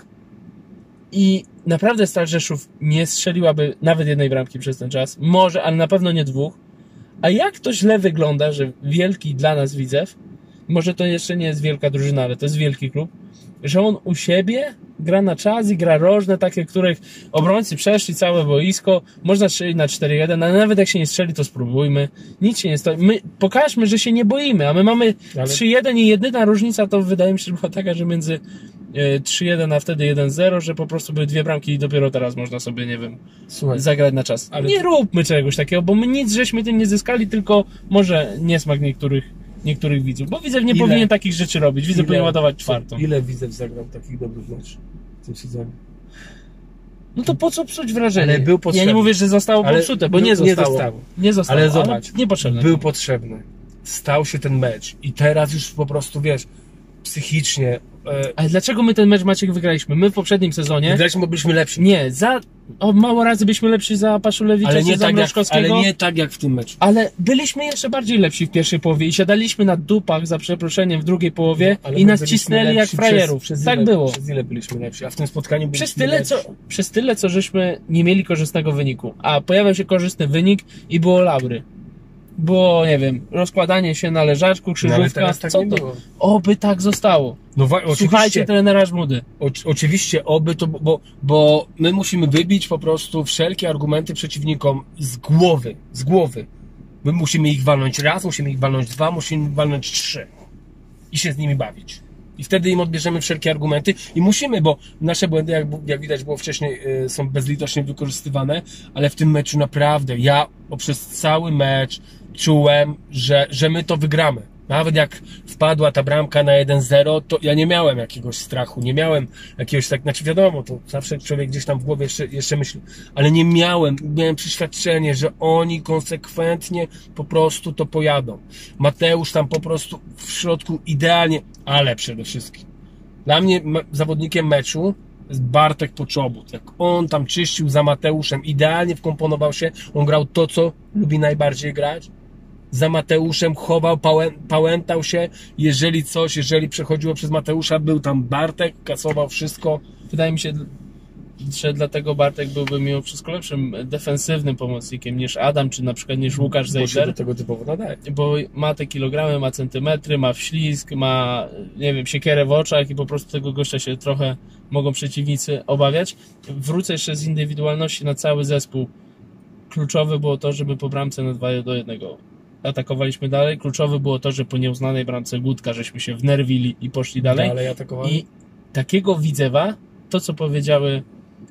Speaker 2: i naprawdę Stal Rzeszów nie strzeliłaby nawet jednej bramki przez ten czas. Może, ale na pewno nie dwóch. A jak to źle wygląda, że wielki dla nas Widzew, może to jeszcze nie jest wielka drużyna, ale to jest wielki klub, że on u siebie gra na czas i gra rożne, takie, których obrońcy przeszli całe boisko, można strzelić na 4-1, ale nawet jak się nie strzeli, to spróbujmy. Nic się nie stoi. My pokażmy, że się nie boimy, a my mamy 3-1 i jedyna różnica to wydaje mi się, że była taka, że między 3-1 a wtedy 1-0, że po prostu były dwie bramki i dopiero teraz można sobie, nie wiem, zagrać na czas. Ale nie róbmy czegoś takiego, bo my nic żeśmy tym nie zyskali, tylko może niesmak niektórych widzów, bo Widzew nie powinien takich rzeczy robić. Widzew powinien ładować czwartą.
Speaker 1: Ile Widzew zagrał takich dobrych meczów w tym sezonie?
Speaker 2: No to po co psuć wrażenie?
Speaker 1: Ale był
Speaker 2: Ja
Speaker 1: potrzebny.
Speaker 2: nie mówię, że zostało popsute, bo nie zostało. Nie zostało.
Speaker 1: Ale zobacz,
Speaker 2: niepotrzebne.
Speaker 1: był potrzebny. Stał się ten mecz i teraz już po prostu, wiesz, psychicznie...
Speaker 2: Ale dlaczego my ten mecz, Maciek, wygraliśmy? My w poprzednim sezonie...
Speaker 1: Wygraliśmy, bo byliśmy lepsi.
Speaker 2: Nie, mało razy byliśmy lepsi za Paszulewicza,
Speaker 1: Ale nie,
Speaker 2: za Mroczkowskiego.
Speaker 1: ale nie tak jak w tym meczu.
Speaker 2: Ale byliśmy jeszcze bardziej lepsi w pierwszej połowie i siadaliśmy na dupach, za przeproszeniem, w drugiej połowie
Speaker 1: Ale
Speaker 2: i
Speaker 1: my
Speaker 2: nas
Speaker 1: byliśmy
Speaker 2: cisnęli jak
Speaker 1: lepsi
Speaker 2: frajerów. Tak było.
Speaker 1: Przez ile byliśmy lepsi, a w tym spotkaniu byliśmy
Speaker 2: Przez tyle, co żeśmy nie mieli korzystnego wyniku. A pojawiał się korzystny wynik i było laury. Było, nie wiem, rozkładanie się na leżaczku, krzyżówka.
Speaker 1: ale teraz tak
Speaker 2: co
Speaker 1: nie
Speaker 2: to?
Speaker 1: było.
Speaker 2: Oby tak zostało.
Speaker 1: No
Speaker 2: Słuchajcie
Speaker 1: oczywiście,
Speaker 2: trenera Żmudy.
Speaker 1: oczywiście oby to, bo my musimy wybić po prostu wszelkie argumenty przeciwnikom z głowy. My musimy ich walnąć raz, musimy ich walnąć dwa, musimy ich walnąć trzy i się z nimi bawić. I wtedy im odbierzemy wszelkie argumenty i musimy, bo nasze błędy, jak widać było wcześniej, są bezlitośnie wykorzystywane, ale w tym meczu naprawdę ja przez cały mecz czułem, że my to wygramy. Nawet jak wpadła ta bramka na 1-0, to ja nie miałem jakiegoś strachu, nie miałem jakiegoś tak, znaczy wiadomo, to zawsze człowiek gdzieś tam w głowie jeszcze myśli, ale nie miałem przeświadczenie, że oni konsekwentnie po prostu to pojadą. Mateusz tam po prostu w środku idealnie, ale przede wszystkim dla mnie zawodnikiem meczu jest Bartek Poczobut. Jak on tam czyścił za Mateuszem, idealnie wkomponował się, on grał to, co lubi najbardziej grać. Za Mateuszem chował, pałętał się, jeżeli przechodziło przez Mateusza, był tam Bartek, kasował wszystko.
Speaker 2: Wydaje mi się, że dlatego Bartek byłby mimo wszystko lepszym defensywnym pomocnikiem niż Adam, czy na przykład niż Łukasz
Speaker 1: Bo się
Speaker 2: Zejder.
Speaker 1: do tego typowo nadaje.
Speaker 2: Bo ma te kilogramy, ma centymetry, ma wślizg, ma, nie wiem, siekierę w oczach i po prostu tego gościa się trochę mogą przeciwnicy obawiać. Wrócę jeszcze z indywidualności na cały zespół. Kluczowe było to, żeby po bramce na 2-1 atakowaliśmy dalej. Kluczowe było to, że po nieuznanej bramce Gutka żeśmy się wnerwili i poszli dalej. I takiego Widzewa, to co powiedziały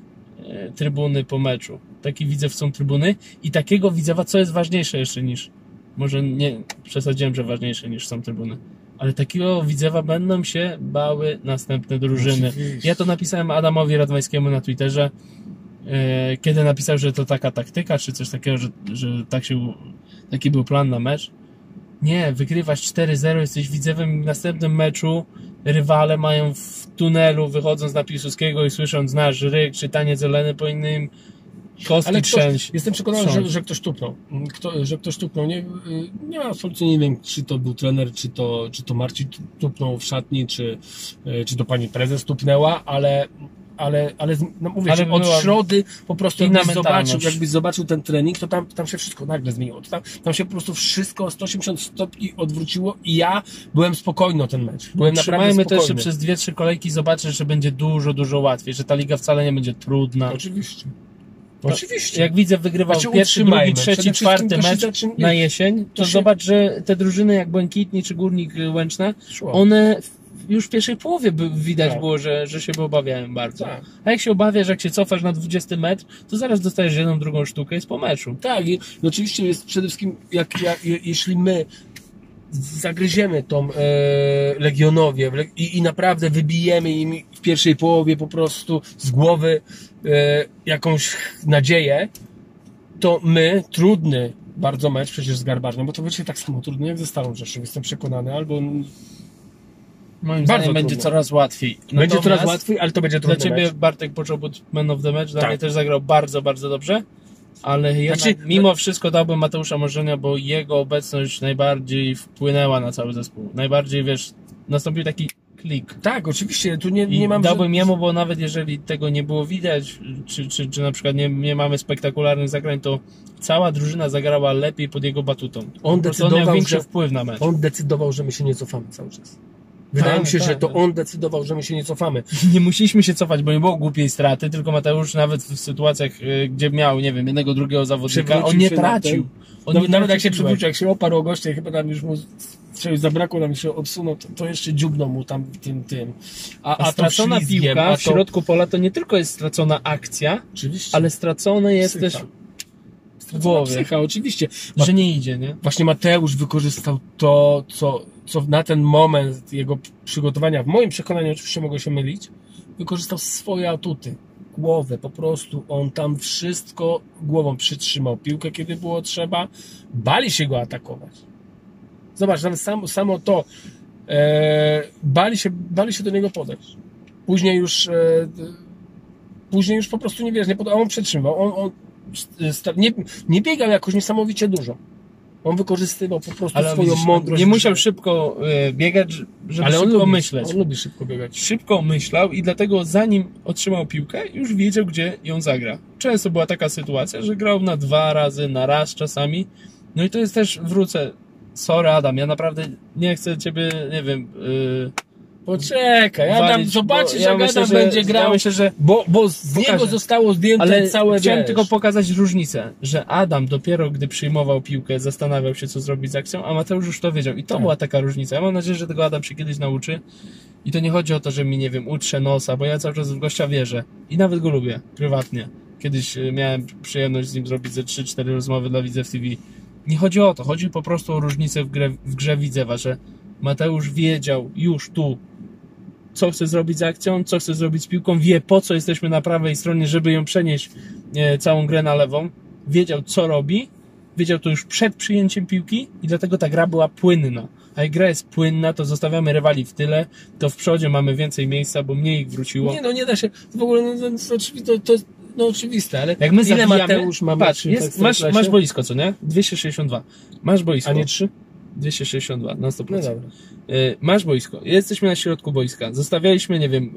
Speaker 2: trybuny po meczu, taki Widzew są trybuny i takiego Widzewa, co jest ważniejsze jeszcze niż, może nie przesadziłem, że ważniejsze niż są trybuny, ale takiego Widzewa będą się bały następne drużyny.
Speaker 1: Oczywiście.
Speaker 2: Ja to napisałem Adamowi Radwańskiemu na Twitterze, kiedy napisał, że to taka taktyka, czy coś takiego, że taki był plan na mecz. Nie, wygrywasz 4-0, jesteś Widzewem i w następnym meczu rywale mają w tunelu, wychodząc na Piłsudskiego i słysząc nasz ryk, czy taniec Oleny, powinny im kostki trzęść.
Speaker 1: Jestem przekonany, że ktoś tupnął. Że ktoś tupnął. Nie absolutnie nie wiem, czy to był trener, czy to Marcin tupnął w szatni, czy to pani prezes tupnęła, ale no mówię, że od środy po prostu jakbyś zobaczył ten trening, to tam się wszystko nagle zmieniło. Tam się po prostu wszystko o 180 stopni odwróciło i ja byłem spokojny o ten mecz. Byłem naprawdę spokojny.
Speaker 2: To jeszcze przez 2-3 kolejki zobaczysz, że będzie dużo łatwiej, że ta liga wcale nie będzie trudna.
Speaker 1: Oczywiście.
Speaker 2: Jak widzę, wygrywał pierwszy, drugi, trzeci, czwarty mecz na jesień, to zobacz, że te drużyny jak Błękitni czy Górnik Łęczna, one już w pierwszej połowie widać było, że się obawiałem bardzo. Tak. A jak się obawiasz, jak się cofasz na 20 metr, to zaraz dostajesz jedną, drugą sztukę, jest po meczu.
Speaker 1: Tak, i oczywiście jest przede wszystkim, jeśli my zagryziemy tą Legionowie i naprawdę wybijemy im w pierwszej połowie po prostu z głowy jakąś nadzieję, to my, trudny bardzo mecz przecież z Garbarzem, bo to będzie tak samo trudny jak ze Stalą Rzeszów, jestem przekonany, albo
Speaker 2: moim zdaniem będzie coraz łatwiej.
Speaker 1: Będzie coraz łatwiej, ale to będzie trudny
Speaker 2: dla ciebie
Speaker 1: mecz.
Speaker 2: Bartek Poczobut man of the match, dla mnie też zagrał bardzo, bardzo dobrze, ale jednak mimo wszystko dałbym Mateusza Morzenia, bo jego obecność najbardziej wpłynęła na cały zespół. Najbardziej, nastąpił taki klik.
Speaker 1: Tak, oczywiście, tu nie mam...
Speaker 2: Dałbym jemu, bo nawet jeżeli tego nie było widać, czy na przykład nie mamy spektakularnych zagrań, to cała drużyna zagrała lepiej pod jego batutą. On miał większy wpływ na mecz.
Speaker 1: On decydował, że my się nie cofamy cały czas. Wydaje mi się, że to on decydował, że my się nie cofamy.
Speaker 2: Nie musieliśmy się cofać, bo nie było głupiej straty, tylko Mateusz nawet w sytuacjach, gdzie miał, nie wiem, jednego, drugiego zawodnika, on nie tracił.
Speaker 1: Nawet jak się przywrócił, jak się oparł o gościa, chyba tam już mu zabrakło, nam się odsunął, to jeszcze dziubnął mu tam tym.
Speaker 2: A stracona piłka w środku pola to nie tylko jest stracona akcja,
Speaker 1: oczywiście,
Speaker 2: ale stracone jest też w głowie.
Speaker 1: Psycha, oczywiście.
Speaker 2: Że nie idzie, nie?
Speaker 1: Właśnie Mateusz wykorzystał to, co na ten moment jego przygotowania, w moim przekonaniu, oczywiście mogę się mylić, wykorzystał swoje atuty. głowę, po prostu on tam wszystko głową przytrzymał piłkę, kiedy było trzeba, bali się go atakować. Zobacz, nawet samo to, bali się do niego podejść. Później już po prostu nie wiesz, on przetrzymywał, on nie biegał jakoś niesamowicie dużo. On wykorzystywał po prostu swoją mądrość.
Speaker 2: Nie musiał szybko biegać, żeby szybko myśleć.
Speaker 1: On lubi szybko biegać.
Speaker 2: Szybko myślał i dlatego zanim otrzymał piłkę, już wiedział, gdzie ją zagra. Często była taka sytuacja, że grał na 2 razy, na raz czasami. No i to jest też, wrócę, sorry Adam, ja naprawdę nie chcę ciebie, nie wiem...
Speaker 1: Poczekaj, Adam, zobaczysz, jak Adam będzie grał,
Speaker 2: ja myślę, że
Speaker 1: bo z niego zostało zdjęte całe,
Speaker 2: chciałem tylko pokazać różnicę, że Adam dopiero gdy przyjmował piłkę, zastanawiał się, co zrobić z akcją, a Mateusz już to wiedział i to była taka różnica. Ja mam nadzieję, że tego Adam się kiedyś nauczy i to nie chodzi o to, że mi, nie wiem, utrze nosa, bo ja cały czas w gościa wierzę i nawet go lubię, prywatnie. Kiedyś miałem przyjemność z nim zrobić ze 3-4 rozmowy dla Widzew TV. Nie chodzi o to, chodzi po prostu o różnicę w grze Widzewa, że Mateusz wiedział już tu, co chce zrobić z akcją, co chce zrobić z piłką, wie, po co jesteśmy na prawej stronie, żeby ją przenieść całą grę na lewą, wiedział, co robi, wiedział to już przed przyjęciem piłki i dlatego ta gra była płynna. A jak gra jest płynna, to zostawiamy rywali w tyle, to w przodzie mamy więcej miejsca, bo mniej ich wróciło.
Speaker 1: Nie, no nie da się, w ogóle to jest oczywiste, ale
Speaker 2: jak my
Speaker 1: ile
Speaker 2: zabijamy,
Speaker 1: Mateusz ma
Speaker 2: patrz, masz boisko, co nie? 262. Masz boisko.
Speaker 1: A nie 3?
Speaker 2: 262, na 100%.
Speaker 1: No dobra.
Speaker 2: Masz boisko, jesteśmy na środku boiska, zostawialiśmy, nie wiem,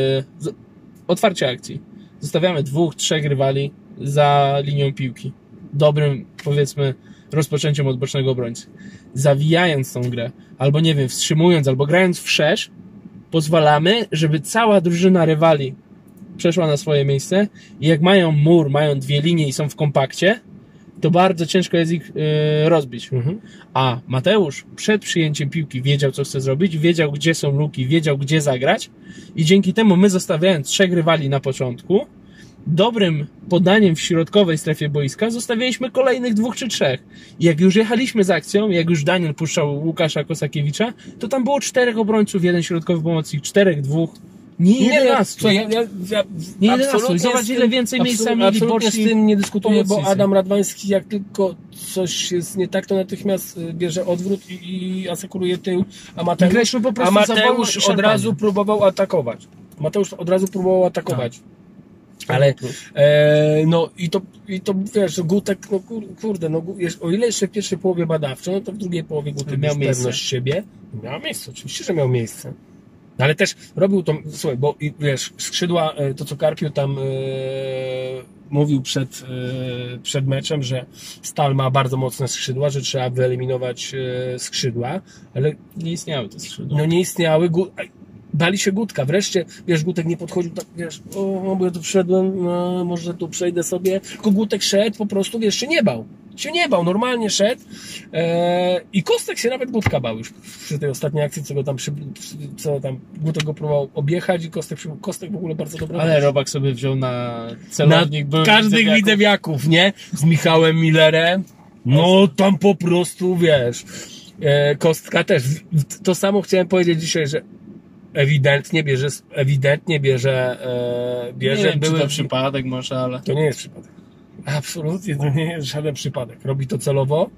Speaker 2: otwarcie akcji. Zostawiamy 2-3 rywali za linią piłki. Dobrym, powiedzmy, rozpoczęciem od bocznego obrońcy. Zawijając tą grę, albo nie wiem, wstrzymując, albo grając wszerz, pozwalamy, żeby cała drużyna rywali przeszła na swoje miejsce i jak mają mur, mają 2 linie i są w kompakcie, to bardzo ciężko jest ich rozbić. A Mateusz przed przyjęciem piłki wiedział, co chce zrobić, wiedział, gdzie są luki, wiedział, gdzie zagrać i dzięki temu my, zostawiając 3 rywali na początku, dobrym podaniem w środkowej strefie boiska zostawialiśmy kolejnych 2 czy 3. I jak już jechaliśmy z akcją, jak już Daniel puszczał Łukasza Kosakiewicza, to tam było 4 obrońców, 1 środkowy pomocnik, 4, 2. Nie 11. Nie 11. Zobacz, ile więcej miejsca mieli
Speaker 1: absolutnie
Speaker 2: boczni.
Speaker 1: z tym nie dyskutuję, bo
Speaker 2: pomocnicy.
Speaker 1: Adam Radwański, jak tylko coś jest nie tak, to natychmiast bierze odwrót i asekuruje tył, a Mateusz od razu próbował atakować. Ale no i to wiesz, Gutek, no kurde, no o ile jeszcze w pierwszej połowie badawczo, no to w drugiej połowie Gutek miał pewność siebie. Miał miejsce, oczywiście, że miał miejsce. No ale też robił to, słuchaj, bo wiesz, skrzydła, to co Karpiu tam mówił przed meczem, że Stal ma bardzo mocne skrzydła, że trzeba wyeliminować skrzydła, ale
Speaker 2: nie istniały te skrzydła.
Speaker 1: No nie istniały, bali się Gutka. Wreszcie, wiesz, Gutek nie podchodził tak, wiesz, bo ja tu wszedłem, no, może tu przejdę sobie. Tylko Gutek szedł, po prostu, wiesz, się nie bał, normalnie szedł. I Kostek się nawet Gutka bał już przy tej ostatniej akcji, co tam Gutek go próbował objechać i Kostek w ogóle bardzo dobry.
Speaker 2: Ale Robak sobie wziął na celownik.
Speaker 1: Na każdych widzewiaków, nie? Z Michałem Millerem. No tam po prostu, wiesz, Kostka też. To samo chciałem powiedzieć dzisiaj, że ewidentnie bierze.
Speaker 2: Nie wiem, czy to przypadek może, ale...
Speaker 1: To nie jest przypadek. Absolutnie to nie jest żaden przypadek. Robi to celowo.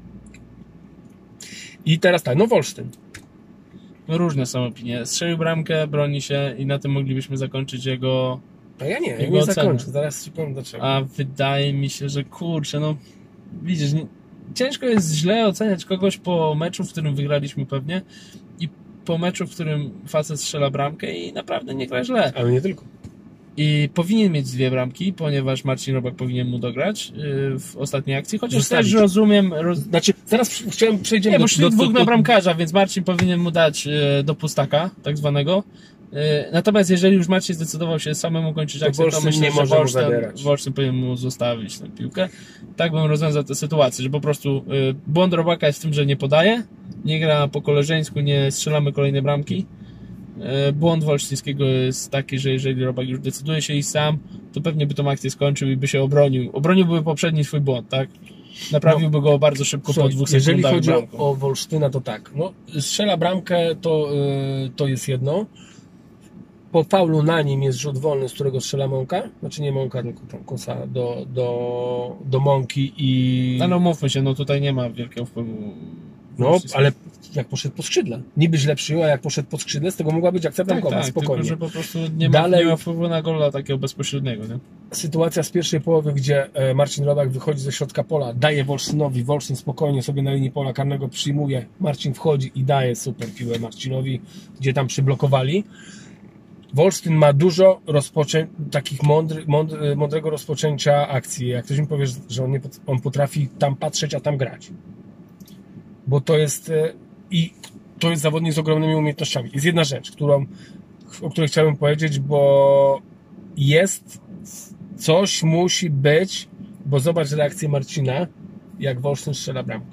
Speaker 1: I teraz tak, no Wolsztyn.
Speaker 2: No różne są opinie. Strzelił bramkę, broni się i na tym moglibyśmy zakończyć jego...
Speaker 1: A ja nie zakończę. Zaraz ci powiem dlaczego.
Speaker 2: A wydaje mi się, że kurczę, no widzisz, ciężko jest źle oceniać kogoś po meczu, w którym wygraliśmy pewnie i po meczu, w którym facet strzela bramkę i naprawdę nie gra źle.
Speaker 1: Ale nie tylko.
Speaker 2: I powinien mieć 2 bramki, ponieważ Marcin Robak powinien mu dograć w ostatniej akcji, chociaż też rozumiem...
Speaker 1: Znaczy, zaraz przejdziemy
Speaker 2: do 2 na bramkarza, więc Marcin powinien mu dać do pustaka, tak zwanego. Natomiast jeżeli już Marcin zdecydował się samemu kończyć akcję, to myślę, że Wolsztyn powinien mu zostawić tę piłkę. Tak bym rozwiązał tę sytuację, że po prostu błąd Robaka jest w tym, że nie podaje, nie gra po koleżeńsku, nie strzelamy kolejne bramki. Błąd Wolsztyńskiego jest taki, że jeżeli Robak już decyduje się iść sam, to pewnie by tą akcję skończył i by się obronił. Obroniłby poprzedni swój błąd, tak? Naprawiłby go bardzo szybko po 2 sekundach.
Speaker 1: Jeżeli chodzi o Wolsztyna, to tak. No, strzela bramkę, to jest jedno. po faulu na nim jest rzut wolny, z którego strzela Mąka. Znaczy nie Mąka, tylko tam kosa do Mąki i...
Speaker 2: No mówmy się, no tutaj nie ma wielkiego wpływu.
Speaker 1: No, ale jak poszedł po skrzydle. Niby źle przyjął, a jak poszedł po skrzydle, z tego mogła być akcja bramkowa,
Speaker 2: tak,
Speaker 1: spokojnie.
Speaker 2: tylko że po prostu nie ma wpływu na gola takiego bezpośredniego, nie?
Speaker 1: Sytuacja z pierwszej połowy, gdzie Marcin Robak wychodzi ze środka pola, daje Wolsztynowi, Wolsztyn spokojnie sobie na linii pola karnego przyjmuje, Marcin wchodzi i daje super piłę Marcinowi, gdzie tam przyblokowali. Wolsztyn ma dużo takich mądrego rozpoczęcia akcji. Jak ktoś mi powie, że on potrafi tam patrzeć, a tam grać. Bo to jest zawodnik z ogromnymi umiejętnościami. Jest jedna rzecz, o której chciałbym powiedzieć, bo coś musi być, bo zobacz reakcję Marcina, jak Wolsztyn strzela bramkę.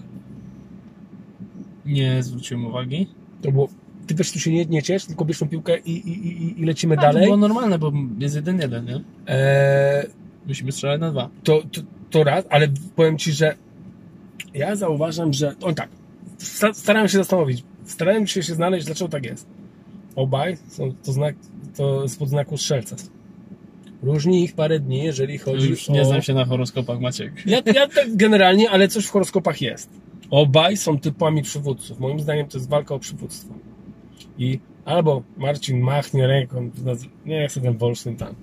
Speaker 2: Nie zwróciłem uwagi.
Speaker 1: To było, ty weź tu się nie ciesz, tylko bierz tą piłkę i lecimy dalej.
Speaker 2: To było normalne, bo jest 1-1, nie? Musimy strzelać na 2.
Speaker 1: To raz, ale powiem ci, że ja zauważam, że... starałem się zastanowić. Starałem się znaleźć, dlaczego tak jest. Obaj są to spod znaku strzelca. Różni ich parę dni, jeżeli chodzi
Speaker 2: już nie znam się na horoskopach, Maciek.
Speaker 1: Ja tak generalnie, ale coś w horoskopach jest. Obaj są typami przywódców. Moim zdaniem to jest walka o przywództwo. I albo Marcin machnie ręką, nie chcę ten Wolsztyn tam.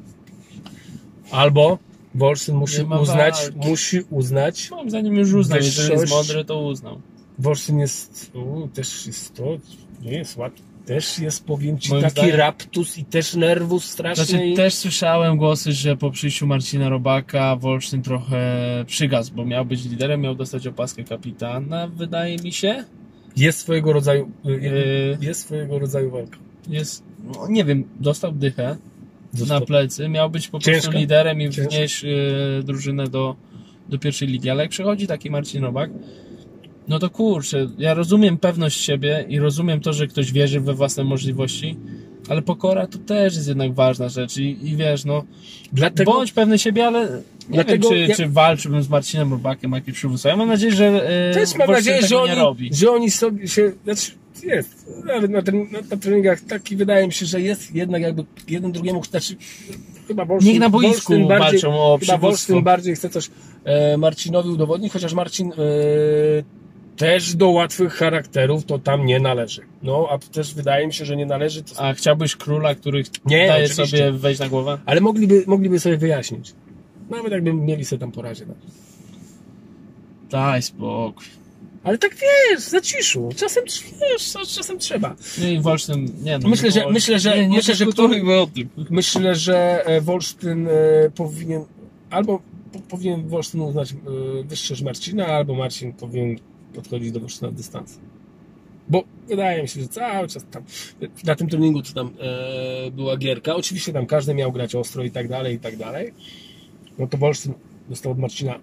Speaker 1: Albo Wolsztyn musi uznać.
Speaker 2: Moim zdaniem już uznał, jeżeli jest mądry, to uznał.
Speaker 1: Wolsztyn też jest nie jest łatwy. Też jest, powiem ci,
Speaker 2: moim
Speaker 1: taki
Speaker 2: zdaniem...
Speaker 1: raptus i też nerwus straszny.
Speaker 2: Znaczy, też słyszałem głosy, że po przyjściu Marcina Robaka Wolsztyn trochę przygasł, bo miał być liderem, miał dostać opaskę kapitana, wydaje mi się.
Speaker 1: Jest swojego rodzaju walka.
Speaker 2: No, nie wiem, dostał dychę na plecy, miał być po prostu liderem i wnieść drużynę do pierwszej ligi, ale jak przychodzi taki Marcin Robak, no to kurczę, ja rozumiem pewność siebie i rozumiem to, że ktoś wierzy we własne możliwości, ale pokora to też jest jednak ważna rzecz i wiesz, no bądź pewny siebie, ale nie wiem, czy walczyłbym z Marcinem Robakiem, jakiś przywództwo. Ja mam nadzieję, że
Speaker 1: też mam nadzieję, że oni sobie się... Znaczy, jest, nawet na treningach taki wydaje mi się, że jest jednak jakby jeden drugiemu, znaczy chyba Wolsztyn,
Speaker 2: niech na boisku walczą o przywództwo. Chyba
Speaker 1: Wolsztyn bardziej chce coś Marcinowi udowodnić, chociaż Marcin też do łatwych charakterów to tam nie należy. No, a też wydaje mi się, że nie należy.
Speaker 2: A chciałbyś króla, który daje sobie wejść na głowę?
Speaker 1: Ale mogliby sobie wyjaśnić. Nawet jakby mieli sobie tam poradzić. Tak.
Speaker 2: Daj spokój.
Speaker 1: Ale tak wiesz, zaciszu. Czasem trzeba.
Speaker 2: No i Wolsztyn, nie no.
Speaker 1: Myślę, że Wolsztyn powinien powinien Wolsztyn uznać wyższość Marcina, albo Marcin powinien podchodzić do Wolsztyna w dystansie. Bo wydaje mi się, że cały czas tam na tym treningu to tam była gierka. Oczywiście tam każdy miał grać ostro i tak dalej. No to Wolsztyn dostał od Marcina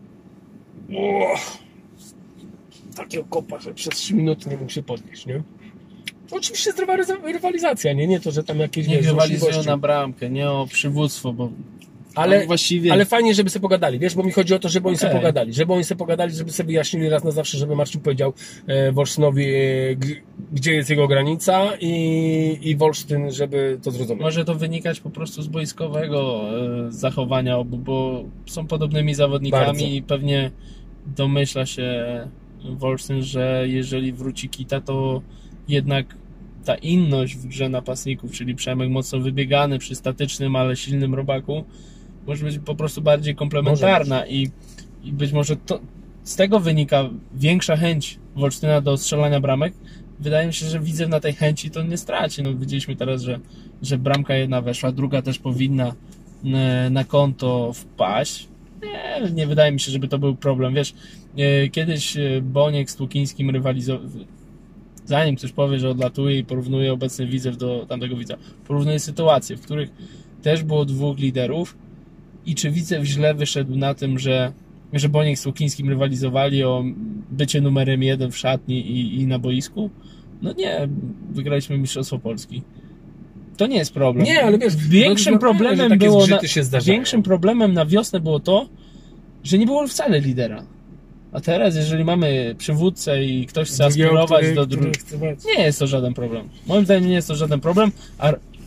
Speaker 1: takiego kopa, że przez 3 minuty nie mógł się podnieść, nie? Oczywiście zdrowa rywalizacja, nie to, że tam jakieś...
Speaker 2: Nie rywalizują na bramkę, nie o przywództwo, bo
Speaker 1: ale fajnie, żeby sobie pogadali, wiesz, bo mi chodzi o to, żeby oni sobie pogadali, żeby sobie wyjaśnili raz na zawsze, żeby Marcin powiedział Wolsztynowi, gdzie jest jego granica i Wolsztyn, żeby to zrozumiał.
Speaker 2: Może to wynikać po prostu z boiskowego zachowania obu, bo są podobnymi zawodnikami. Bardzo. I pewnie domyśla się Wolsztyn, że jeżeli wróci Kita, to jednak ta inność w grze napastników, czyli Przemek mocno wybiegany przy statycznym, ale silnym Robaku, może być po prostu bardziej komplementarna i być może to, z tego wynika większa chęć Wolsztyna do strzelania bramek. Wydaje mi się, że Widzew na tej chęci to nie straci. No, widzieliśmy teraz, że bramka jedna weszła, druga też powinna na konto wpaść. Nie wydaje mi się, żeby to był problem. Wiesz, kiedyś Boniek z Tłukińskim rywalizował. Zanim ktoś powie, że odlatuje i porównuje obecny Widzew do tamtego Widzewa, porównuje sytuacje, w których też było 2 liderów i czy Widzew źle wyszedł na tym, że Boniek z Tłukińskim rywalizowali o bycie numerem 1 w szatni i na boisku? No nie, wygraliśmy Mistrzostwo Polski. To nie jest problem.
Speaker 1: Nie, ale wiesz,
Speaker 2: większym problemem na wiosnę było to, że nie było wcale lidera. A teraz, jeżeli mamy przywódcę i ktoś chce aspirować do drugiego, nie jest to żaden problem. Moim zdaniem nie jest to żaden problem, a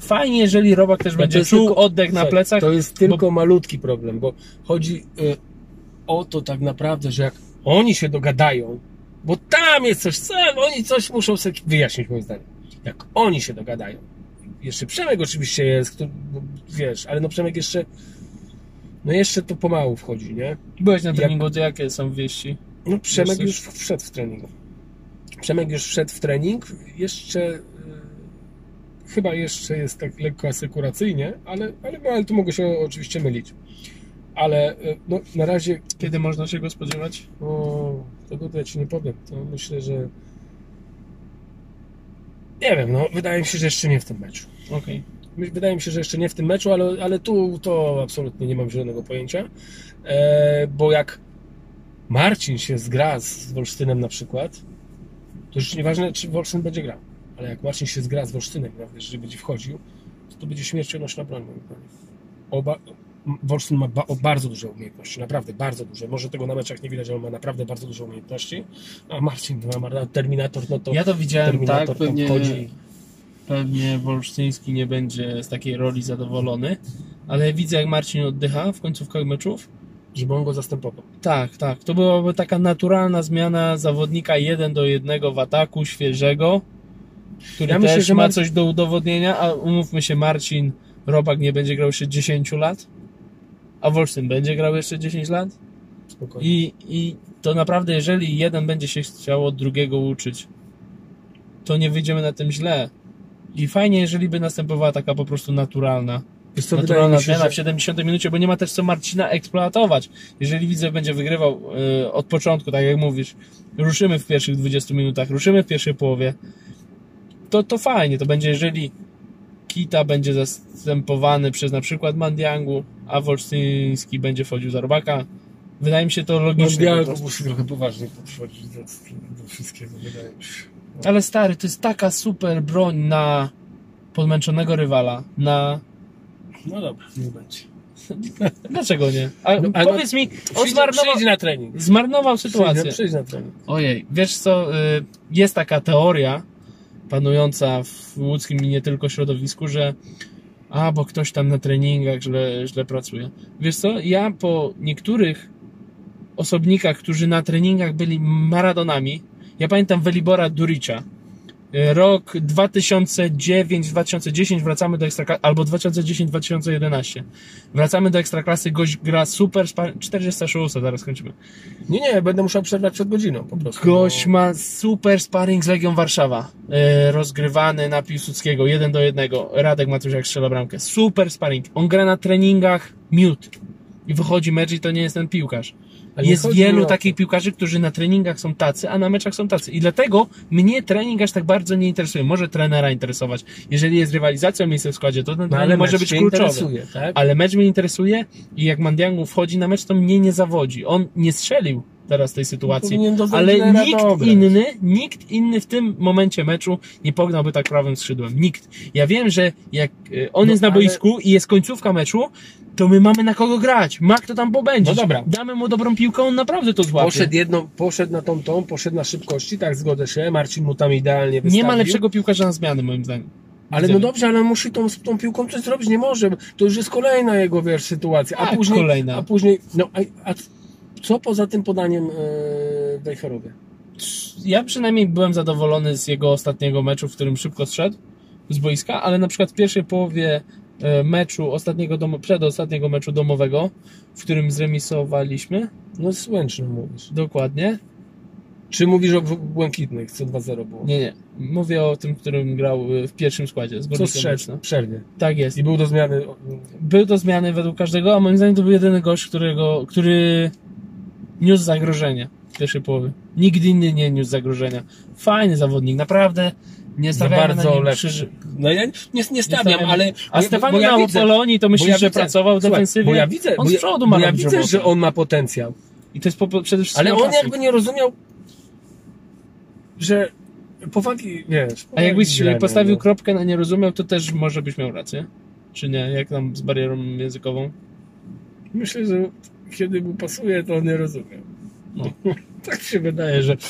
Speaker 2: fajnie, jeżeli Robak też będzie czuł
Speaker 1: tylko,
Speaker 2: oddech na plecach.
Speaker 1: To jest tylko malutki problem, bo chodzi o to tak naprawdę, że jak oni się dogadają, bo tam jest coś, oni coś muszą sobie wyjaśnić, moim zdaniem. Jak oni się dogadają. Jeszcze Przemek oczywiście jest, który, wiesz, ale no Przemek jeszcze, no jeszcze to pomału wchodzi, nie?
Speaker 2: Byłeś na treningu, to jakie są wieści?
Speaker 1: No Przemek już wszedł w trening. Przemek już wszedł w trening, jeszcze chyba jeszcze jest tak lekko asekuracyjnie, ale tu mogę się oczywiście mylić. Ale no, na razie...
Speaker 2: Kiedy można się go spodziewać?
Speaker 1: O, tego to ja ci nie powiem. To myślę, że... Nie wiem, no wydaje mi się, że jeszcze nie w tym meczu.
Speaker 2: Okej.
Speaker 1: Wydaje mi się, że jeszcze nie w tym meczu, ale tu to absolutnie nie mam zielonego pojęcia. Bo jak Marcin się zgra z Wolsztynem na przykład, to już nieważne, czy Wolsztyn będzie grał. Ale jak Marcin się zgra z Wolsztynem, jeżeli będzie wchodził, to będzie śmiercionośna broń. Wolsztyn ma bardzo duże umiejętności, naprawdę bardzo duże. Może tego na meczach nie widać, ale on ma naprawdę bardzo duże umiejętności. A Marcin ma Terminator, no to...
Speaker 2: Ja to widziałem
Speaker 1: Terminator
Speaker 2: tak,
Speaker 1: wchodzi.
Speaker 2: Pewnie Wolsztyński nie będzie z takiej roli zadowolony, ale widzę, jak Marcin oddycha w końcówkach meczów.
Speaker 1: Żeby on go zastępował.
Speaker 2: Tak. To byłaby taka naturalna zmiana zawodnika 1-1 w ataku, świeżego, który myślę, też ma coś do udowodnienia, a umówmy się, Marcin Robak nie będzie grał jeszcze 10 lat, a Wolsztyn będzie grał jeszcze 10 lat.
Speaker 1: Spokojnie.
Speaker 2: I to naprawdę, jeżeli jeden będzie się chciał od drugiego uczyć, to nie wyjdziemy na tym źle. I fajnie, jeżeli by następowała taka po prostu naturalna zmiana w 70 minucie, bo nie ma też co Marcina eksploatować. Jeżeli widzę, będzie wygrywał od początku, tak jak mówisz, ruszymy w pierwszych 20 minutach, ruszymy w pierwszej połowie, to fajnie. To będzie, jeżeli Kita będzie zastępowany przez na przykład Mandiangu, a Wolsztyński będzie wchodził za Robaka. Wydaje mi się to logiczne.
Speaker 1: Mandiangu musi trochę poważnie podchodzić do wszystkiego, wydaje mi się. No.
Speaker 2: Ale stary, to jest taka super broń na podmęczonego rywala, na...
Speaker 1: No dobra, nie będzie.
Speaker 2: Dlaczego nie? Powiedz mi, on
Speaker 1: przyjdź na trening.
Speaker 2: Zmarnował sytuację.
Speaker 1: Przyjdź na trening.
Speaker 2: Ojej, wiesz co, jest taka teoria panująca w łódzkim i nie tylko środowisku, że bo ktoś tam na treningach źle pracuje. Wiesz co, ja po niektórych osobnikach, którzy na treningach byli Maradonami, ja pamiętam Velibora Duricia, rok 2009-2010 wracamy do Ekstraklasy, albo 2010-2011 wracamy do Ekstraklasy, gość gra super, 46, zaraz kończymy.
Speaker 1: Nie, będę musiał przerwać przed godziną po prostu.
Speaker 2: Gość ma super sparring z Legią Warszawa, rozgrywany na Piłsudskiego, 1-1, Radek Matusiak strzela bramkę, super sparring, on gra na treningach miód i wychodzi mecz i to nie jest ten piłkarz. Jest wielu takich piłkarzy, którzy na treningach są tacy, a na meczach są tacy. I dlatego mnie trening aż tak bardzo nie interesuje. Może trenera interesować. Jeżeli jest rywalizacja o miejsce w składzie, to ten trening może być kluczowy. Tak? Ale mecz mnie interesuje i jak Mandiangu wchodzi na mecz, to mnie nie zawodzi. On nie strzelił teraz tej sytuacji, ale nikt inny w tym momencie meczu nie pognałby tak prawym skrzydłem. Nikt. Ja wiem, że jak on jest na boisku i jest końcówka meczu, to my mamy na kogo grać. Ma kto tam pobędzić.
Speaker 1: No dobra.
Speaker 2: Damy mu dobrą piłkę, on naprawdę to złapie.
Speaker 1: Poszedł na poszedł na szybkości, tak, zgodzę się. Marcin mu tam idealnie wystawił.
Speaker 2: Nie ma lepszego piłkarza na zmiany, moim zdaniem.
Speaker 1: Ale no dobrze, ale on musi tą piłką coś zrobić, nie może. To już jest kolejna jego, sytuacja.
Speaker 2: A
Speaker 1: później, a co poza tym podaniem Wejherowie?
Speaker 2: Ja przynajmniej byłem zadowolony z jego ostatniego meczu, w którym szybko zszedł z boiska, ale na przykład w pierwszej połowie meczu przedostatniego meczu domowego, w którym zremisowaliśmy.
Speaker 1: No z Łęczną mówisz.
Speaker 2: Dokładnie.
Speaker 1: Czy mówisz o Błękitnych, co 2-0 było?
Speaker 2: Nie. Mówię o tym, którym grał w pierwszym składzie.
Speaker 1: Co strzedł w przerwie.
Speaker 2: Tak jest.
Speaker 1: I był do zmiany.
Speaker 2: Był do zmiany według każdego, a moim zdaniem to był jedyny gość, który niósł zagrożenie w pierwszej połowie. Nikt inny nie niósł zagrożenia. Fajny zawodnik, naprawdę. Nie stawiamy
Speaker 1: bardzo
Speaker 2: na nim
Speaker 1: lepszy. No ja nie stawiam, ale...
Speaker 2: A Stefano na Polonii to myślisz, że pracował w defensywie?
Speaker 1: Bo ja widzę,
Speaker 2: on z przodu ma robić robotę.
Speaker 1: że on ma potencjał.
Speaker 2: I to jest przede wszystkim
Speaker 1: ale on jakby nie rozumiał, że powagi, wiesz...
Speaker 2: A jakbyś postawił kropkę na nie rozumiał, to też może byś miał rację. Czy nie? Jak tam z barierą językową?
Speaker 1: Myślę, że kiedy mu pasuje, to on nie rozumiał.
Speaker 2: No.
Speaker 1: Tak się wydaje, że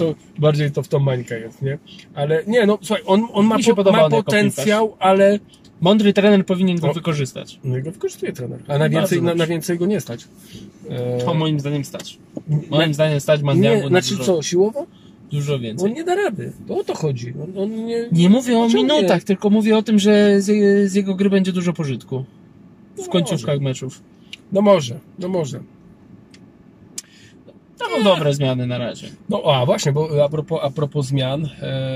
Speaker 1: bardziej to w tą mańkę jest, nie? Ale nie, no słuchaj, on ma potencjał,
Speaker 2: Mądry trener powinien go wykorzystać.
Speaker 1: No i go wykorzystuje trener. A na więcej go nie stać.
Speaker 2: To moim zdaniem stać. Moim zdaniem stać Mandiango.
Speaker 1: Znaczy co, siłowo?
Speaker 2: Dużo więcej.
Speaker 1: On nie da rady. To o to chodzi. On
Speaker 2: nie mówię o minutach, tylko mówię o tym, że z jego gry będzie dużo pożytku. W końcówkach meczów.
Speaker 1: No może.
Speaker 2: To są dobre zmiany na razie.
Speaker 1: No a właśnie, bo a propos zmian,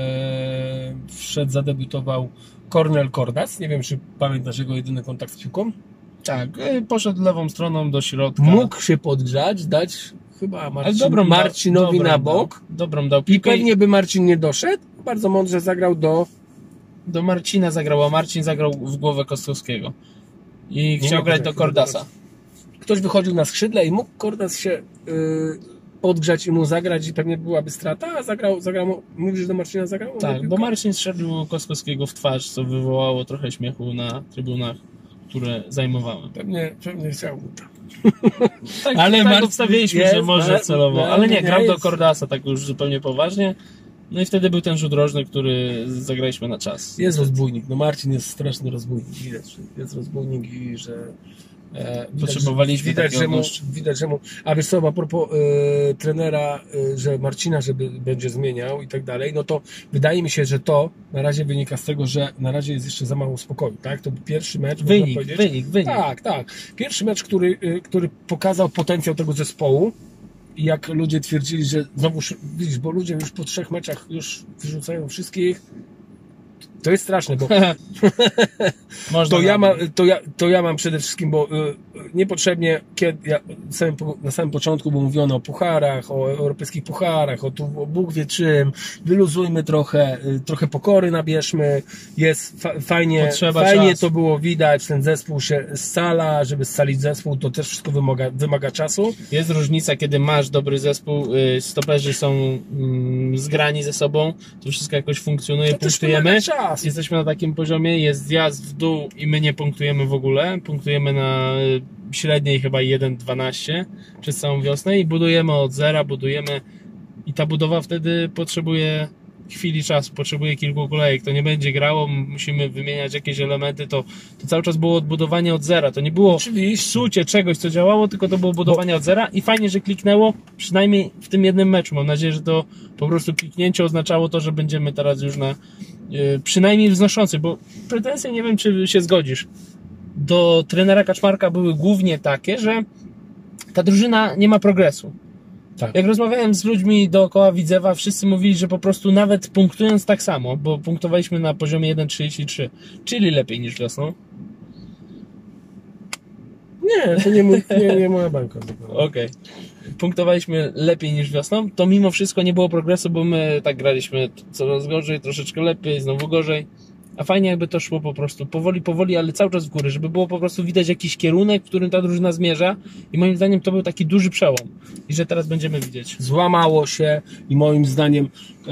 Speaker 1: zadebiutował Cornel Cordas. Nie wiem, czy pamiętasz jego jedyny kontakt z piłką?
Speaker 2: Tak, poszedł lewą stroną do środka.
Speaker 1: Mógł się podgrzać, dać chyba Marcinowi na bok.
Speaker 2: Dobrą dał piłkę.
Speaker 1: I pewnie by Marcin nie doszedł. Bardzo mądrze zagrał
Speaker 2: do Marcina zagrał, a Marcin zagrał w głowę Kostowskiego. I chciał grać do Cordasa.
Speaker 1: Ktoś wychodził na skrzydle i mógł Cordas się podgrzać i mu zagrać i pewnie byłaby strata, a zagrał mówisz, że do Marcina zagrał?
Speaker 2: Tak, bo Marcin strzelił Kostkowskiego w twarz, co wywołało trochę śmiechu na trybunach, które zajmowałem.
Speaker 1: Pewnie chciał.
Speaker 2: Tak, ale tak obstawiliśmy, że może celowo. Ale nie, grał do Cordasa tak już zupełnie poważnie. No i wtedy był ten rzut rożny, który zagraliśmy na czas.
Speaker 1: Jest rozbójnik. No Marcin jest straszny rozbójnik. Widać, że jest rozbójnik i że
Speaker 2: potrzebowaliśmy
Speaker 1: widać, że mu. A wiesz co, a propos trenera, że Marcina, żeby będzie zmieniał i tak dalej, no to wydaje mi się, że to na razie wynika z tego, że na razie jest jeszcze za mało spokoju, tak? To był pierwszy mecz,
Speaker 2: wynik.
Speaker 1: Tak. Pierwszy mecz, który pokazał potencjał tego zespołu. I jak ludzie twierdzili, że znowu, widzisz, bo ludzie już po 3 meczach już wyrzucają wszystkich. To jest straszne, bo to ja mam przede wszystkim, bo niepotrzebnie na samym początku było mówiono o pucharach, o europejskich pucharach, o Bóg wie czym, wyluzujmy trochę pokory nabierzmy, jest fajnie to było widać, ten zespół się scala, żeby scalić zespół, to też wszystko wymaga czasu.
Speaker 2: Jest różnica, kiedy masz dobry zespół, stoperzy są zgrani ze sobą, to wszystko jakoś funkcjonuje, punktujemy. Jesteśmy na takim poziomie, jest zjazd w dół i my nie punktujemy w ogóle. Punktujemy na średniej chyba 1,12 przez całą wiosnę i budujemy od zera, i ta budowa wtedy potrzebuje chwili czasu, potrzebuje kilku kolejek. To nie będzie grało, musimy wymieniać jakieś elementy, to cały czas było odbudowanie od zera. To nie było psucie czegoś, co działało, tylko to było budowanie od zera i fajnie, że kliknęło, przynajmniej w tym jednym meczu. Mam nadzieję, że to po prostu kliknięcie oznaczało to, że będziemy teraz już przynajmniej wznoszący, bo pretensje, nie wiem, czy się zgodzisz, do trenera Kaczmarka były głównie takie, że ta drużyna nie ma progresu. Tak. Jak rozmawiałem z ludźmi dookoła Widzewa, wszyscy mówili, że po prostu nawet punktując tak samo, bo punktowaliśmy na poziomie 1,33, czyli lepiej niż wiosną.
Speaker 1: Nie, to nie moja bańka.
Speaker 2: Okej. Punktowaliśmy lepiej niż wiosną, to mimo wszystko nie było progresu, bo my tak graliśmy coraz gorzej, troszeczkę lepiej, znowu gorzej. A fajnie jakby to szło po prostu powoli, ale cały czas w górę, żeby było po prostu widać jakiś kierunek, w którym ta drużyna zmierza i moim zdaniem to był taki duży przełom i że teraz będziemy widzieć.
Speaker 1: Złamało się i moim zdaniem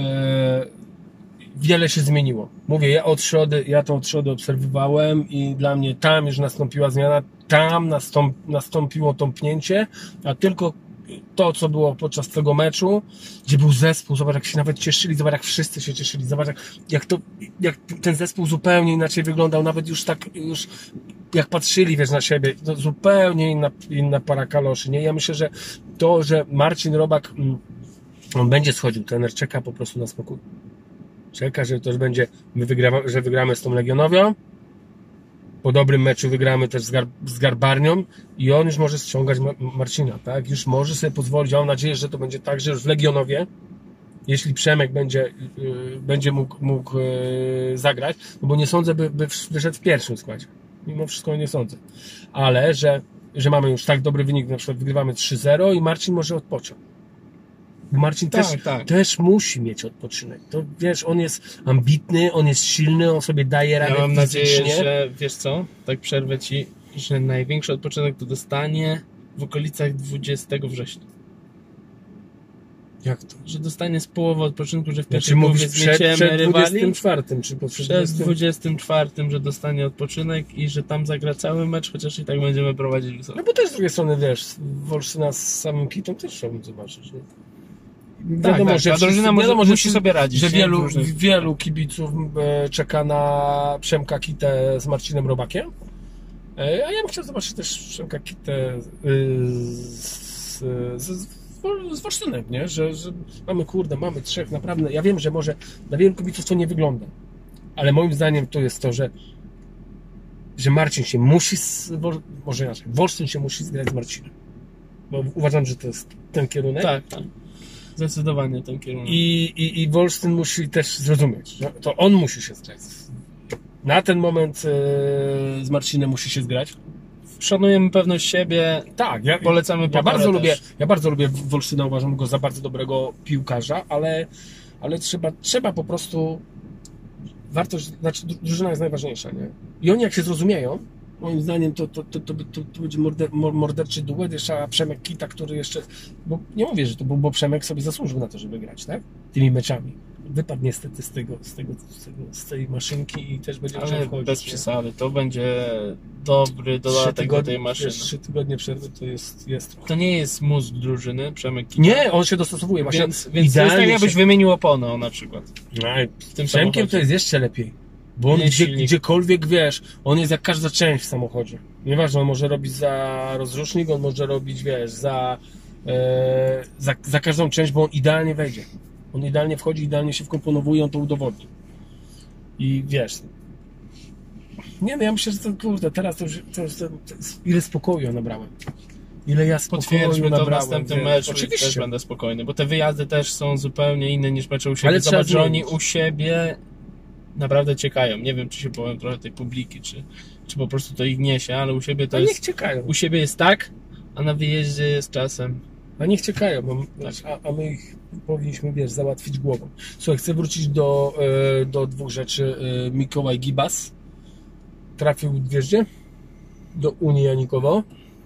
Speaker 1: wiele się zmieniło. Mówię, ja to od środy obserwowałem i dla mnie tam już nastąpiła zmiana, tam nastąpiło tąpnięcie, a tylko to, co było podczas tego meczu, gdzie był zespół, zobacz jak się nawet cieszyli, zobacz jak wszyscy się cieszyli, zobacz jak ten zespół zupełnie inaczej wyglądał, nawet już jak patrzyli, wiesz, na siebie, to zupełnie inna para kaloszy, nie? Ja myślę, że to, że Marcin Robak, on będzie schodził, trener czeka po prostu na spokój. Czeka, że to już będzie, że wygramy z tą Legionowią, po dobrym meczu wygramy też z Garbarnią i on już może ściągać Marcina, tak? Już może sobie pozwolić, a mam nadzieję, że to będzie tak, że już w Legionowie, jeśli Przemek będzie mógł zagrać, no bo nie sądzę, by wyszedł w pierwszym składzie. Mimo wszystko nie sądzę. Ale, że mamy już tak dobry wynik, na przykład wygrywamy 3-0 i Marcin może odpocząć. Bo Marcin też musi mieć odpoczynek. To wiesz, on jest ambitny, on jest silny, on sobie daje radę.
Speaker 2: Ja mam nadzieję, że wiesz co, tak przerwę ci, że największy odpoczynek to dostanie w okolicach 20 września.
Speaker 1: Jak to?
Speaker 2: Że dostanie z połowy odpoczynku, że w pierwszej połowie zmieciemy rywali. Przed 24, że dostanie odpoczynek i że tam zagra cały mecz, chociaż i tak będziemy prowadzić wysoko.
Speaker 1: No bo też z drugiej strony, wiesz, Wolsztyna z samym Kitą też chciałbym zobaczyć. Nie? wiadomo,
Speaker 2: tak,
Speaker 1: że
Speaker 2: ta drużyna musi sobie radzić.
Speaker 1: Że
Speaker 2: nie?
Speaker 1: wielu kibiców czeka na Przemka Kitę z Marcinem Robakiem. A ja bym chciał zobaczyć też Przemka Kitę z Wolsztynem, nie? Że mamy trzech, naprawdę. Ja wiem, że może dla wielu kibiców to nie wygląda, ale moim zdaniem to jest to, że Marcin się musi, może inaczej, Wolsztyn się musi zgrać z Marcinem. Bo uważam, że to jest ten kierunek.
Speaker 2: Tak. Zdecydowanie ten kierunek.
Speaker 1: I Wolsztyn musi też zrozumieć, że to on musi się zgrać. Na ten moment z Marcinem musi się zgrać.
Speaker 2: Szanujemy pewność siebie.
Speaker 1: Tak,
Speaker 2: polecamy
Speaker 1: ja bardzo lubię Wolsztyna, uważam go za bardzo dobrego piłkarza, ale trzeba po prostu drużyna jest najważniejsza, nie? I oni jak się zrozumieją, moim zdaniem to będzie morderczy duet, jeszcze Przemek Kita, który jeszcze, bo nie mówię, że bo Przemek sobie zasłużył na to, żeby grać, tak? Tymi meczami. Wypadł niestety z tej maszynki i też będzie musiał wchodzić.
Speaker 2: Bez przesady, to będzie dobry dodatek do tej maszyny.
Speaker 1: 3 tygodnie przerwy to jest.
Speaker 2: To nie jest mózg drużyny, Przemek Kita.
Speaker 1: Nie, on się dostosowuje właśnie.
Speaker 2: Więc to jest tak, jakbyś wymienił oponę na przykład.
Speaker 1: Z tym Przemkiem to jest jeszcze lepiej. Bo on gdziekolwiek, wiesz, on jest jak każda część w samochodzie. Nieważne, on może robić za rozrusznik, on może robić, wiesz, za każdą część, bo on idealnie wejdzie. On idealnie wchodzi, idealnie się wkomponowuje, on to udowodni. I wiesz, nie, no ja myślę, że teraz to jest ile spokoju nabrałem. Ile ja spokoju
Speaker 2: Potwierdźmy
Speaker 1: nabrałem.
Speaker 2: To w następnym meczu i też będę spokojny, bo te wyjazdy też są zupełnie inne niż mecze u siebie.
Speaker 1: Ale
Speaker 2: zobacz, że oni u siebie naprawdę ciekają. Nie wiem, czy się powiem trochę tej publiki, czy po prostu to ich niesie, ale u siebie to jest...
Speaker 1: niech ciekają.
Speaker 2: U siebie jest tak, a na wyjeździe jest czasem...
Speaker 1: A niech ciekają, bo a my ich powinniśmy, wiesz, załatwić głową. Słuchaj, chcę wrócić do dwóch rzeczy. Mikołaj Gibas trafił w Gwieździe do Unii Janikowo.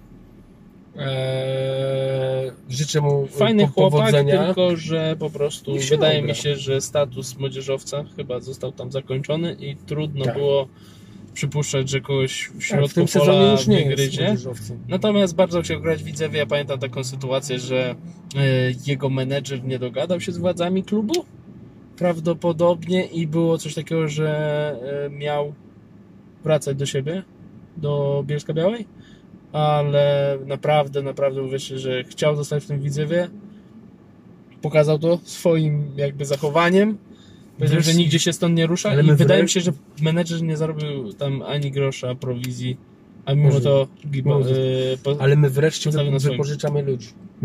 Speaker 1: Życzę mu
Speaker 2: fajny
Speaker 1: powodzenia.
Speaker 2: Chłopak, tylko że po prostu wydaje mi się, że status młodzieżowca chyba został tam zakończony i trudno było przypuszczać, że kogoś w środku pola
Speaker 1: już nie
Speaker 2: wygryzie. Natomiast bardzo chciał grać w Widzewie. Ja pamiętam taką sytuację, że jego menedżer nie dogadał się z władzami klubu prawdopodobnie i było coś takiego, że miał wracać do siebie, do Bielska-Białej, ale naprawdę uwierzcie, że chciał zostać w tym Widzewie. Pokazał to swoim jakby zachowaniem. Powiedział, że nigdzie się stąd nie rusza i wydaje mi się, że menedżer nie zarobił tam ani grosza prowizji, a mimo to
Speaker 1: ale my wreszcie wypożyczamy ludzi.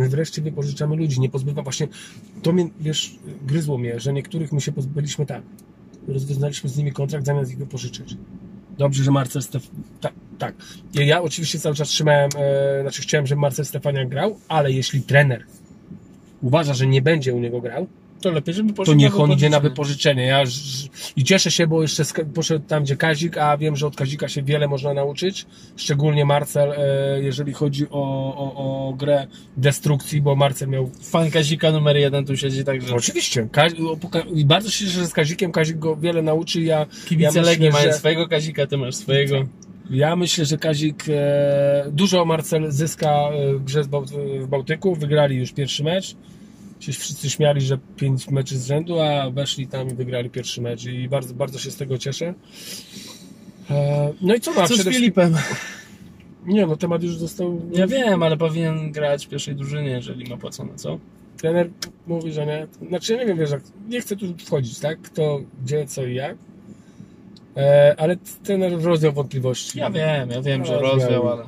Speaker 1: Nie pozbywa właśnie, to mnie, wiesz, gryzło mnie, że niektórych my się pozbyliśmy tak. Rozwiązaliśmy z nimi kontrakt zamiast ich wypożyczyć. Dobrze, że Marcel tak. Ja oczywiście cały czas chciałem, żeby Marcel Stefaniak grał, ale jeśli trener uważa, że nie będzie u niego grał,
Speaker 2: to lepiej, żeby
Speaker 1: to niech on idzie na wypożyczenie. I cieszę się, bo jeszcze poszedł tam, gdzie Kazik, a wiem, że od Kazika się wiele można nauczyć. Szczególnie Marcel, jeżeli chodzi o grę destrukcji, bo Marcel miał...
Speaker 2: Fan Kazika numer 1 tu siedzi, także...
Speaker 1: Oczywiście. I bardzo się cieszę, że z Kazikiem Kazik go wiele nauczy.
Speaker 2: Kibice Legii mają swojego Kazika, ty masz swojego.
Speaker 1: Ja myślę, że Kazik dużo Marcel zyska w grze w Bałtyku. Wygrali już pierwszy mecz. Wszyscy śmiali, że 5 meczy z rzędu, a weszli tam i wygrali pierwszy mecz i bardzo, bardzo się z tego cieszę. No i co?
Speaker 2: Co z Filipem?
Speaker 1: Nie, no temat już został...
Speaker 2: Ja wiem, ale powinien grać w pierwszej drużynie, jeżeli ma płacone, co?
Speaker 1: Trener mówi, że nie. Znaczy, ja nie wiem, wiesz, nie chcę tu wchodzić, tak? Kto, gdzie, co i jak. Ale trener rozwiał wątpliwości.
Speaker 2: Ja wiem, że rozwiał, ale...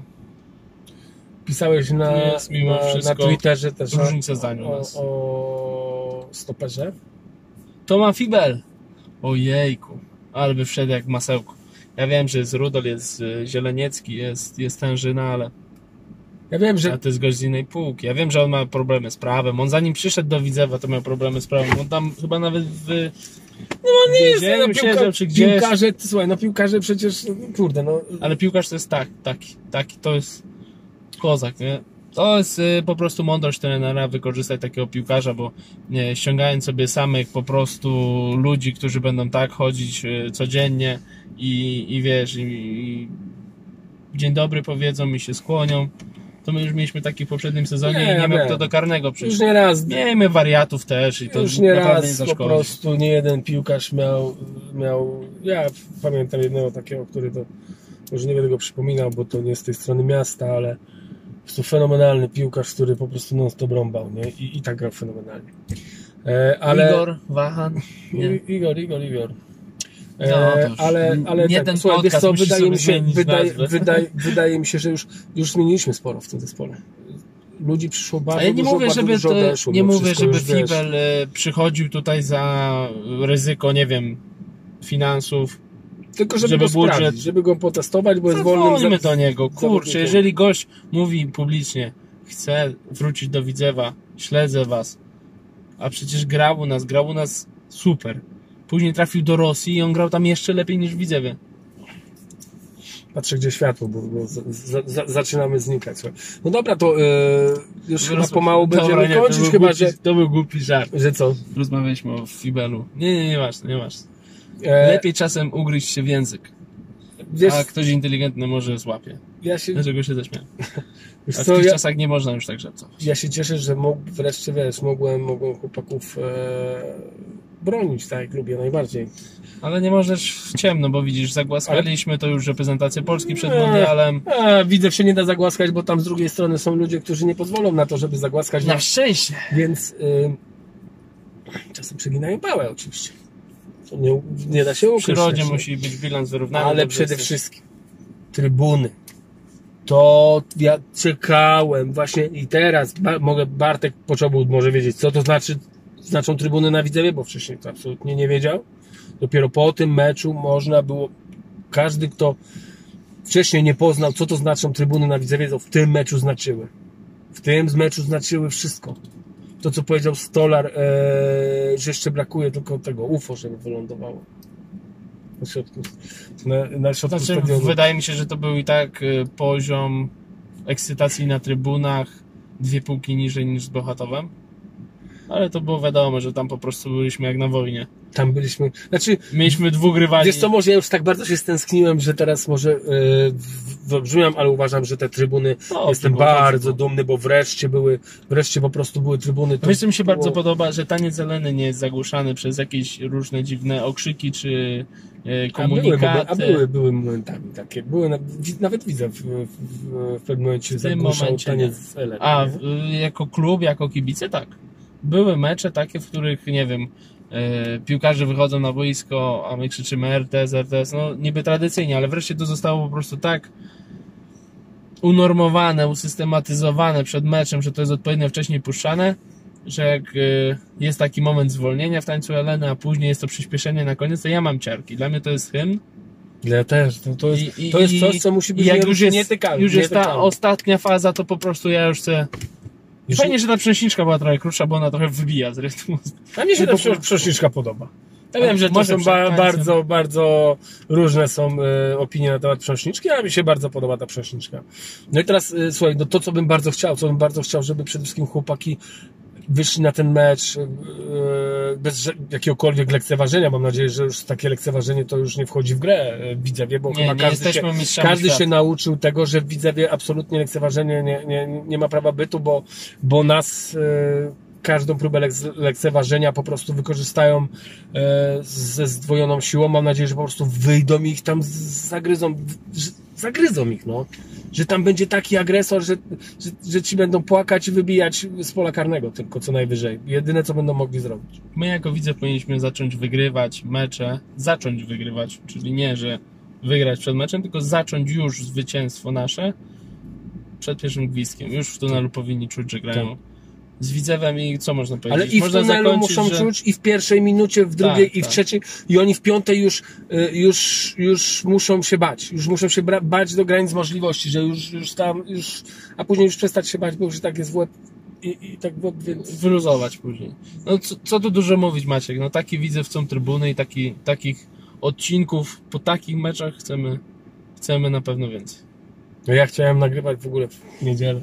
Speaker 1: Pisałeś na Twitterze też
Speaker 2: różnica zdań u nas.
Speaker 1: O stoperze.
Speaker 2: Toma Fibel. Ojejku, ale by wszedł jak masełko. Ja wiem, że jest Rudol, jest Zieleniecki, jest Tężyna, ale
Speaker 1: ja wiem, że
Speaker 2: to jest gość z innej półki. Ja wiem, że on ma problemy z prawem. On zanim przyszedł do Widzewa, to miał problemy z prawem. On tam chyba nawet
Speaker 1: no on nie jest piłkarze, słuchaj, no piłkarze przecież, kurde, no.
Speaker 2: Ale piłkarz to jest taki, to jest kozak, nie? To jest po prostu mądrość trenera wykorzystać takiego piłkarza, bo nie, ściągając sobie samych po prostu ludzi, którzy będą tak chodzić codziennie i wiesz, i dzień dobry powiedzą i się skłonią, to my już mieliśmy taki w poprzednim sezonie
Speaker 1: Nie,
Speaker 2: i nie
Speaker 1: ja
Speaker 2: miał
Speaker 1: wiem.
Speaker 2: kto do karnego przyjść.
Speaker 1: Już nie raz,
Speaker 2: Miejmy wariatów też i to
Speaker 1: już nie
Speaker 2: naprawdę nie
Speaker 1: raz po
Speaker 2: zaszkodzi.
Speaker 1: prostu nie jeden piłkarz miał, ja pamiętam jednego takiego, który to, może nie będę go przypominał, bo to nie z tej strony miasta, ale po prostu fenomenalny piłkarz, który po prostu non-stop rąbał, nie? I tak grał fenomenalnie. Ale...
Speaker 2: Igor, Wahan. Nie.
Speaker 1: Igor.
Speaker 2: No, to już
Speaker 1: Ale
Speaker 2: nie
Speaker 1: tak,
Speaker 2: ten
Speaker 1: słuchaj, wiesz
Speaker 2: podcast,
Speaker 1: co,
Speaker 2: musisz
Speaker 1: wydaje
Speaker 2: sobie
Speaker 1: mi się,
Speaker 2: zmienić
Speaker 1: wydaje mi się, że już zmieniliśmy sporo w tym zespole. Ludzi przyszło bardzo
Speaker 2: A ja nie
Speaker 1: dużo,
Speaker 2: mówię,
Speaker 1: bardzo
Speaker 2: żeby,
Speaker 1: dużo odeszło,
Speaker 2: nie
Speaker 1: no
Speaker 2: mówię,
Speaker 1: wszystko
Speaker 2: żeby
Speaker 1: już wiesz.
Speaker 2: Fibel przychodził tutaj za ryzyko, nie wiem, finansów.
Speaker 1: Tylko żeby
Speaker 2: żeby
Speaker 1: go
Speaker 2: budżet-
Speaker 1: sprawdzić, żeby go potestować, bo jest wolnym
Speaker 2: Zadzwońmy do niego. Kurczę,
Speaker 1: zawodnikiem.
Speaker 2: jeżeli gość mówi publicznie, chce wrócić do Widzewa, śledzę was, a przecież grał u nas super. Później trafił do Rosji i on grał tam jeszcze lepiej niż w Widzewie.
Speaker 1: Patrzę, gdzie światło, bo zaczynamy znikać. No dobra, to już chyba pomału będziemy kończyć, chyba, że...
Speaker 2: To był głupi żart.
Speaker 1: Że co?
Speaker 2: Rozmawialiśmy o Fibelu. Nie ważne. Lepiej czasem ugryźć się w język.
Speaker 1: Wiesz,
Speaker 2: A ktoś inteligentny może złapie.
Speaker 1: ja się,
Speaker 2: Dlaczego się zaśmiałem?
Speaker 1: wiesz
Speaker 2: A w
Speaker 1: co,
Speaker 2: tych
Speaker 1: ja,
Speaker 2: czasach nie można już tak żartować.
Speaker 1: ja się cieszę, że wreszcie, wiesz, mogłem chłopaków bronić, tak jak lubię najbardziej.
Speaker 2: Ale nie możesz w ciemno, bo widzisz, zagłaskaliśmy to już reprezentację Polski przed mundialem.
Speaker 1: Widzew się nie da zagłaskać, bo tam z drugiej strony są ludzie, którzy nie pozwolą na to, żeby zagłaskać.
Speaker 2: Na szczęście.
Speaker 1: Więc czasem przeginają pałę oczywiście. To nie da się
Speaker 2: W
Speaker 1: ukryć.
Speaker 2: przyrodzie
Speaker 1: też, nie?
Speaker 2: musi być bilans wyrównany.
Speaker 1: Ale
Speaker 2: dobrze
Speaker 1: przede
Speaker 2: jesteś.
Speaker 1: wszystkim trybuny. To ja czekałem właśnie i teraz Bartek Poczobut może wiedzieć, co to znaczą trybuny na Widzewie, bo wcześniej to absolutnie nie wiedział. Dopiero po tym meczu można było, każdy kto wcześniej nie poznał, co to znaczą trybuny na Widzewie, to w tym meczu znaczyły. W tym meczu znaczyły wszystko. To, co powiedział Stolar, że jeszcze brakuje tylko tego UFO, żeby wylądowało na środku, na środku
Speaker 2: Znaczy,
Speaker 1: stadionu.
Speaker 2: wydaje mi się, że to był i tak poziom ekscytacji na trybunach 2 półki niżej niż z Bełchatowem. Ale to było wiadomo, że tam po prostu byliśmy jak na wojnie.
Speaker 1: Tam byliśmy, znaczy,
Speaker 2: Mieliśmy 2 rywali.
Speaker 1: wiesz co, może ja już tak bardzo się stęskniłem, że teraz może wybrzmiam, ale uważam, że te trybuny, jestem bardzo dumny, bo wreszcie po prostu były trybuny.
Speaker 2: Wiesz, co mi się bardzo podoba, że taniec zeleny nie jest zagłuszany przez jakieś różne dziwne okrzyki czy komunikaty.
Speaker 1: Były momentami takie, nawet widzę w pewnym momencie zagłuszał taniec zeleny.
Speaker 2: Jako klub, jako kibice, tak. Były mecze takie, w których, nie wiem, piłkarze wychodzą na boisko, a my krzyczymy RTS, no niby tradycyjnie, ale wreszcie to zostało po prostu tak unormowane, usystematyzowane przed meczem, że to jest odpowiednio wcześniej puszczane, że jak jest taki moment zwolnienia w tańcu Eleny, a później jest to przyspieszenie na koniec, to ja mam ciarki. Dla mnie to jest hymn.
Speaker 1: Ja też. To jest coś, co musi być
Speaker 2: jak już jest,
Speaker 1: nietykalne.
Speaker 2: Już jest ta ostatnia faza, to po prostu ja już chcę... Fajnie, że ta przęśniczka była trochę krótsza, bo ona trochę wybija z rytmu.
Speaker 1: A mnie się ta przęśniczka podoba. Ja wiem, że to
Speaker 2: może
Speaker 1: są bardzo różne są opinie na temat przęśniczki, a mi się bardzo podoba ta przęśniczka. No i teraz, słuchaj, no to co bym bardzo chciał, żeby przede wszystkim chłopaki wyszli na ten mecz bez jakiegokolwiek lekceważenia. Mam nadzieję, że już takie lekceważenie to już nie wchodzi w grę w Widzewie, bo chyba każdy się nauczył tego, że w Widzewie absolutnie lekceważenie nie ma prawa bytu, bo nas każdą próbę lekceważenia po prostu wykorzystają ze zdwojoną siłą. Mam nadzieję, że po prostu wyjdą i ich tam zagryzą ich, no. Że tam będzie taki agresor, że ci będą płakać i wybijać z pola karnego tylko, co najwyżej. Jedyne, co będą mogli zrobić.
Speaker 2: My jako Widzew powinniśmy zacząć wygrywać mecze, czyli nie, że wygrać przed meczem, tylko zacząć już zwycięstwo nasze przed pierwszym gwizdkiem. Już w tunelu powinni czuć, że grają. Tak. Z Widzewem i co można powiedzieć?
Speaker 1: Ale i w tunelu muszą czuć, i w pierwszej minucie, w drugiej, i w trzeciej, i oni w piątej już muszą się bać. Już muszą się bać do granic możliwości, że a później już przestać się bać, bo już tak jest w łeb i tak w łeb, więc...
Speaker 2: Wyluzować później. No co tu dużo mówić, Maciek? No taki Widzew chcą trybuny i takich odcinków po takich meczach chcemy na pewno więcej.
Speaker 1: No ja chciałem nagrywać w ogóle w niedzielę.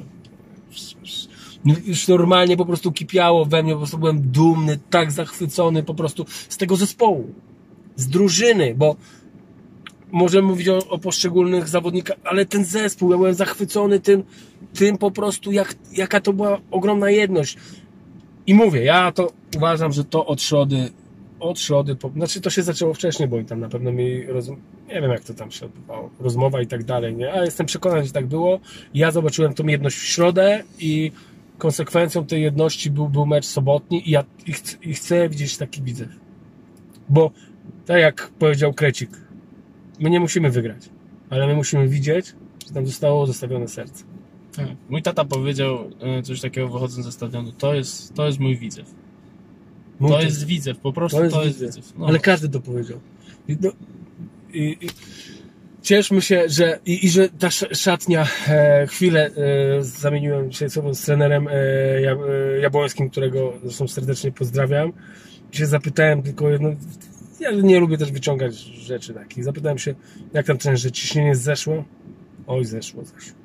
Speaker 1: Już normalnie po prostu kipiało we mnie, po prostu byłem dumny, tak zachwycony po prostu z tego zespołu, z drużyny, bo możemy mówić o poszczególnych zawodnikach, ale ten zespół, ja byłem zachwycony tym, tym po prostu, jaka to była ogromna jedność. I mówię, ja to uważam, że to od Środy, znaczy to się zaczęło wcześniej, bo i tam na pewno nie wiem jak to tam się odbywało, rozmowa i tak dalej, nie? Ale jestem przekonany, że tak było. Ja zobaczyłem tą jedność w Środę i konsekwencją tej jedności był mecz sobotni i chcę widzieć taki Widzew. Bo tak jak powiedział Krecik, my nie musimy wygrać, ale my musimy widzieć, że tam zostało zostawione serce.
Speaker 2: Tak. Mój tata powiedział coś takiego wychodząc ze stadionu, to jest mój Widzew. To jest Widzew, po prostu to jest Widzew. No.
Speaker 1: Ale każdy to powiedział. Cieszmy się, że że ta szatnia chwilę zamieniłem się z trenerem Jabłońskim, którego zresztą serdecznie pozdrawiam. Się zapytałem tylko jedno, ja nie lubię też wyciągać rzeczy takich. Zapytałem się, jak tam trener, że ciśnienie zeszło? Oj, zeszło.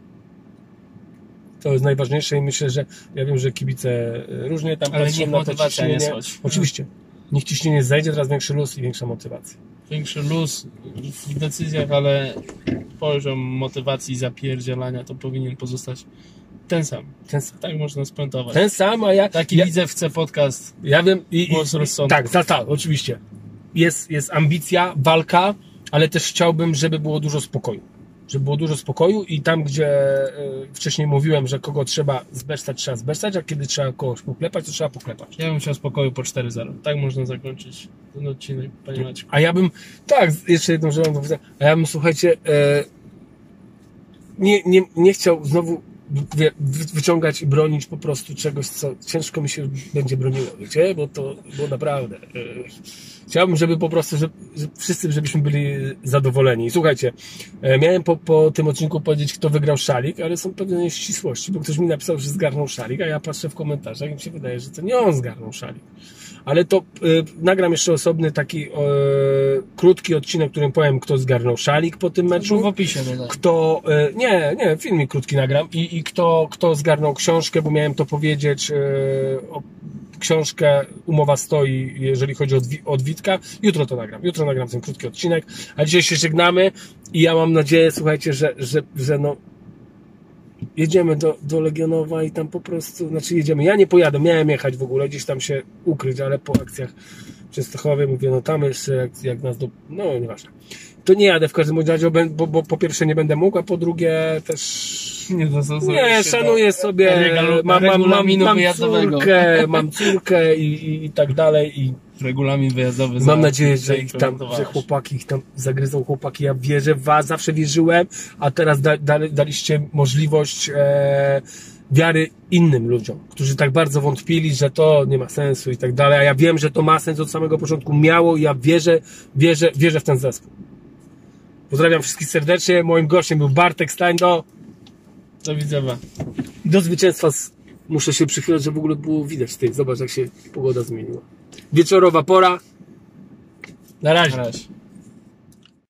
Speaker 1: To jest najważniejsze i myślę, że ja wiem, że kibice różnie tam
Speaker 2: ale
Speaker 1: patrzą
Speaker 2: niech
Speaker 1: na to ciśnienie.
Speaker 2: nie schodzi.
Speaker 1: Oczywiście. Niech ciśnienie zejdzie, teraz większy luz i większa motywacja.
Speaker 2: Większy luz w decyzjach, ale poziom motywacji i zapierdzielania to powinien pozostać ten sam. Tak można spuentować.
Speaker 1: Ten sam, a
Speaker 2: Taki Widzew chce podcast.
Speaker 1: Ja wiem.
Speaker 2: Głos rozsądku.
Speaker 1: Tak, oczywiście. Jest ambicja, walka, ale też chciałbym, żeby było dużo spokoju. Żeby było dużo spokoju i tam, gdzie wcześniej mówiłem, że kogo trzeba zbesztać, a kiedy trzeba kogoś poklepać, to trzeba poklepać.
Speaker 2: Ja bym chciał spokoju po 4-0. Tak można zakończyć ten odcinek, panie Maciek.
Speaker 1: A ja bym, tak, jeszcze jedną rzecz, a ja bym, słuchajcie, nie chciał znowu wyciągać i bronić po prostu czegoś, co ciężko mi się będzie broniło, wiecie, bo to było naprawdę. Chciałbym, żeby po prostu, że wszyscy, żebyśmy byli zadowoleni. I słuchajcie, miałem po tym odcinku powiedzieć, kto wygrał szalik, ale są pewne nieścisłości, bo ktoś mi napisał, że zgarnął szalik, a ja patrzę w komentarzach i mi się wydaje, że to nie on zgarnął szalik. Ale to nagram jeszcze osobny taki krótki odcinek, w którym powiem, kto zgarnął szalik po tym meczu.
Speaker 2: W opisie dodaj.
Speaker 1: Kto, nie, filmik krótki nagram i kto zgarnął książkę, bo miałem to powiedzieć, książkę Umowa stoi, jeżeli chodzi o Witka. Jutro nagram ten krótki odcinek, a dzisiaj się żegnamy i ja mam nadzieję, słuchajcie, że no jedziemy do Legionowa i tam po prostu, znaczy jedziemy, ja nie pojadę, miałem jechać w ogóle, gdzieś tam się ukryć, ale po akcjach w Częstochowie mówię, no tam jeszcze jak nas no nieważne. To nie jadę w każdym razie, bo po pierwsze nie będę mógł, a po drugie też nie, szanuję sobie, mam córkę i tak dalej i
Speaker 2: regulamin wyjazdowy.
Speaker 1: Mam nadzieję, że chłopaki ich tam zagryzą. Ja wierzę w was, zawsze wierzyłem, a teraz daliście możliwość wiary innym ludziom, którzy tak bardzo wątpili, że to nie ma sensu i tak dalej, a ja wiem, że to ma sens od samego początku miało i ja wierzę w ten zespół. Pozdrawiam wszystkich serdecznie, moim gościem był Bartek Stańdo.
Speaker 2: Do widzenia.
Speaker 1: Do zwycięstwa muszę się przychylać, że w ogóle było widać zobacz jak się pogoda zmieniła. Wieczorowa pora. Na razie.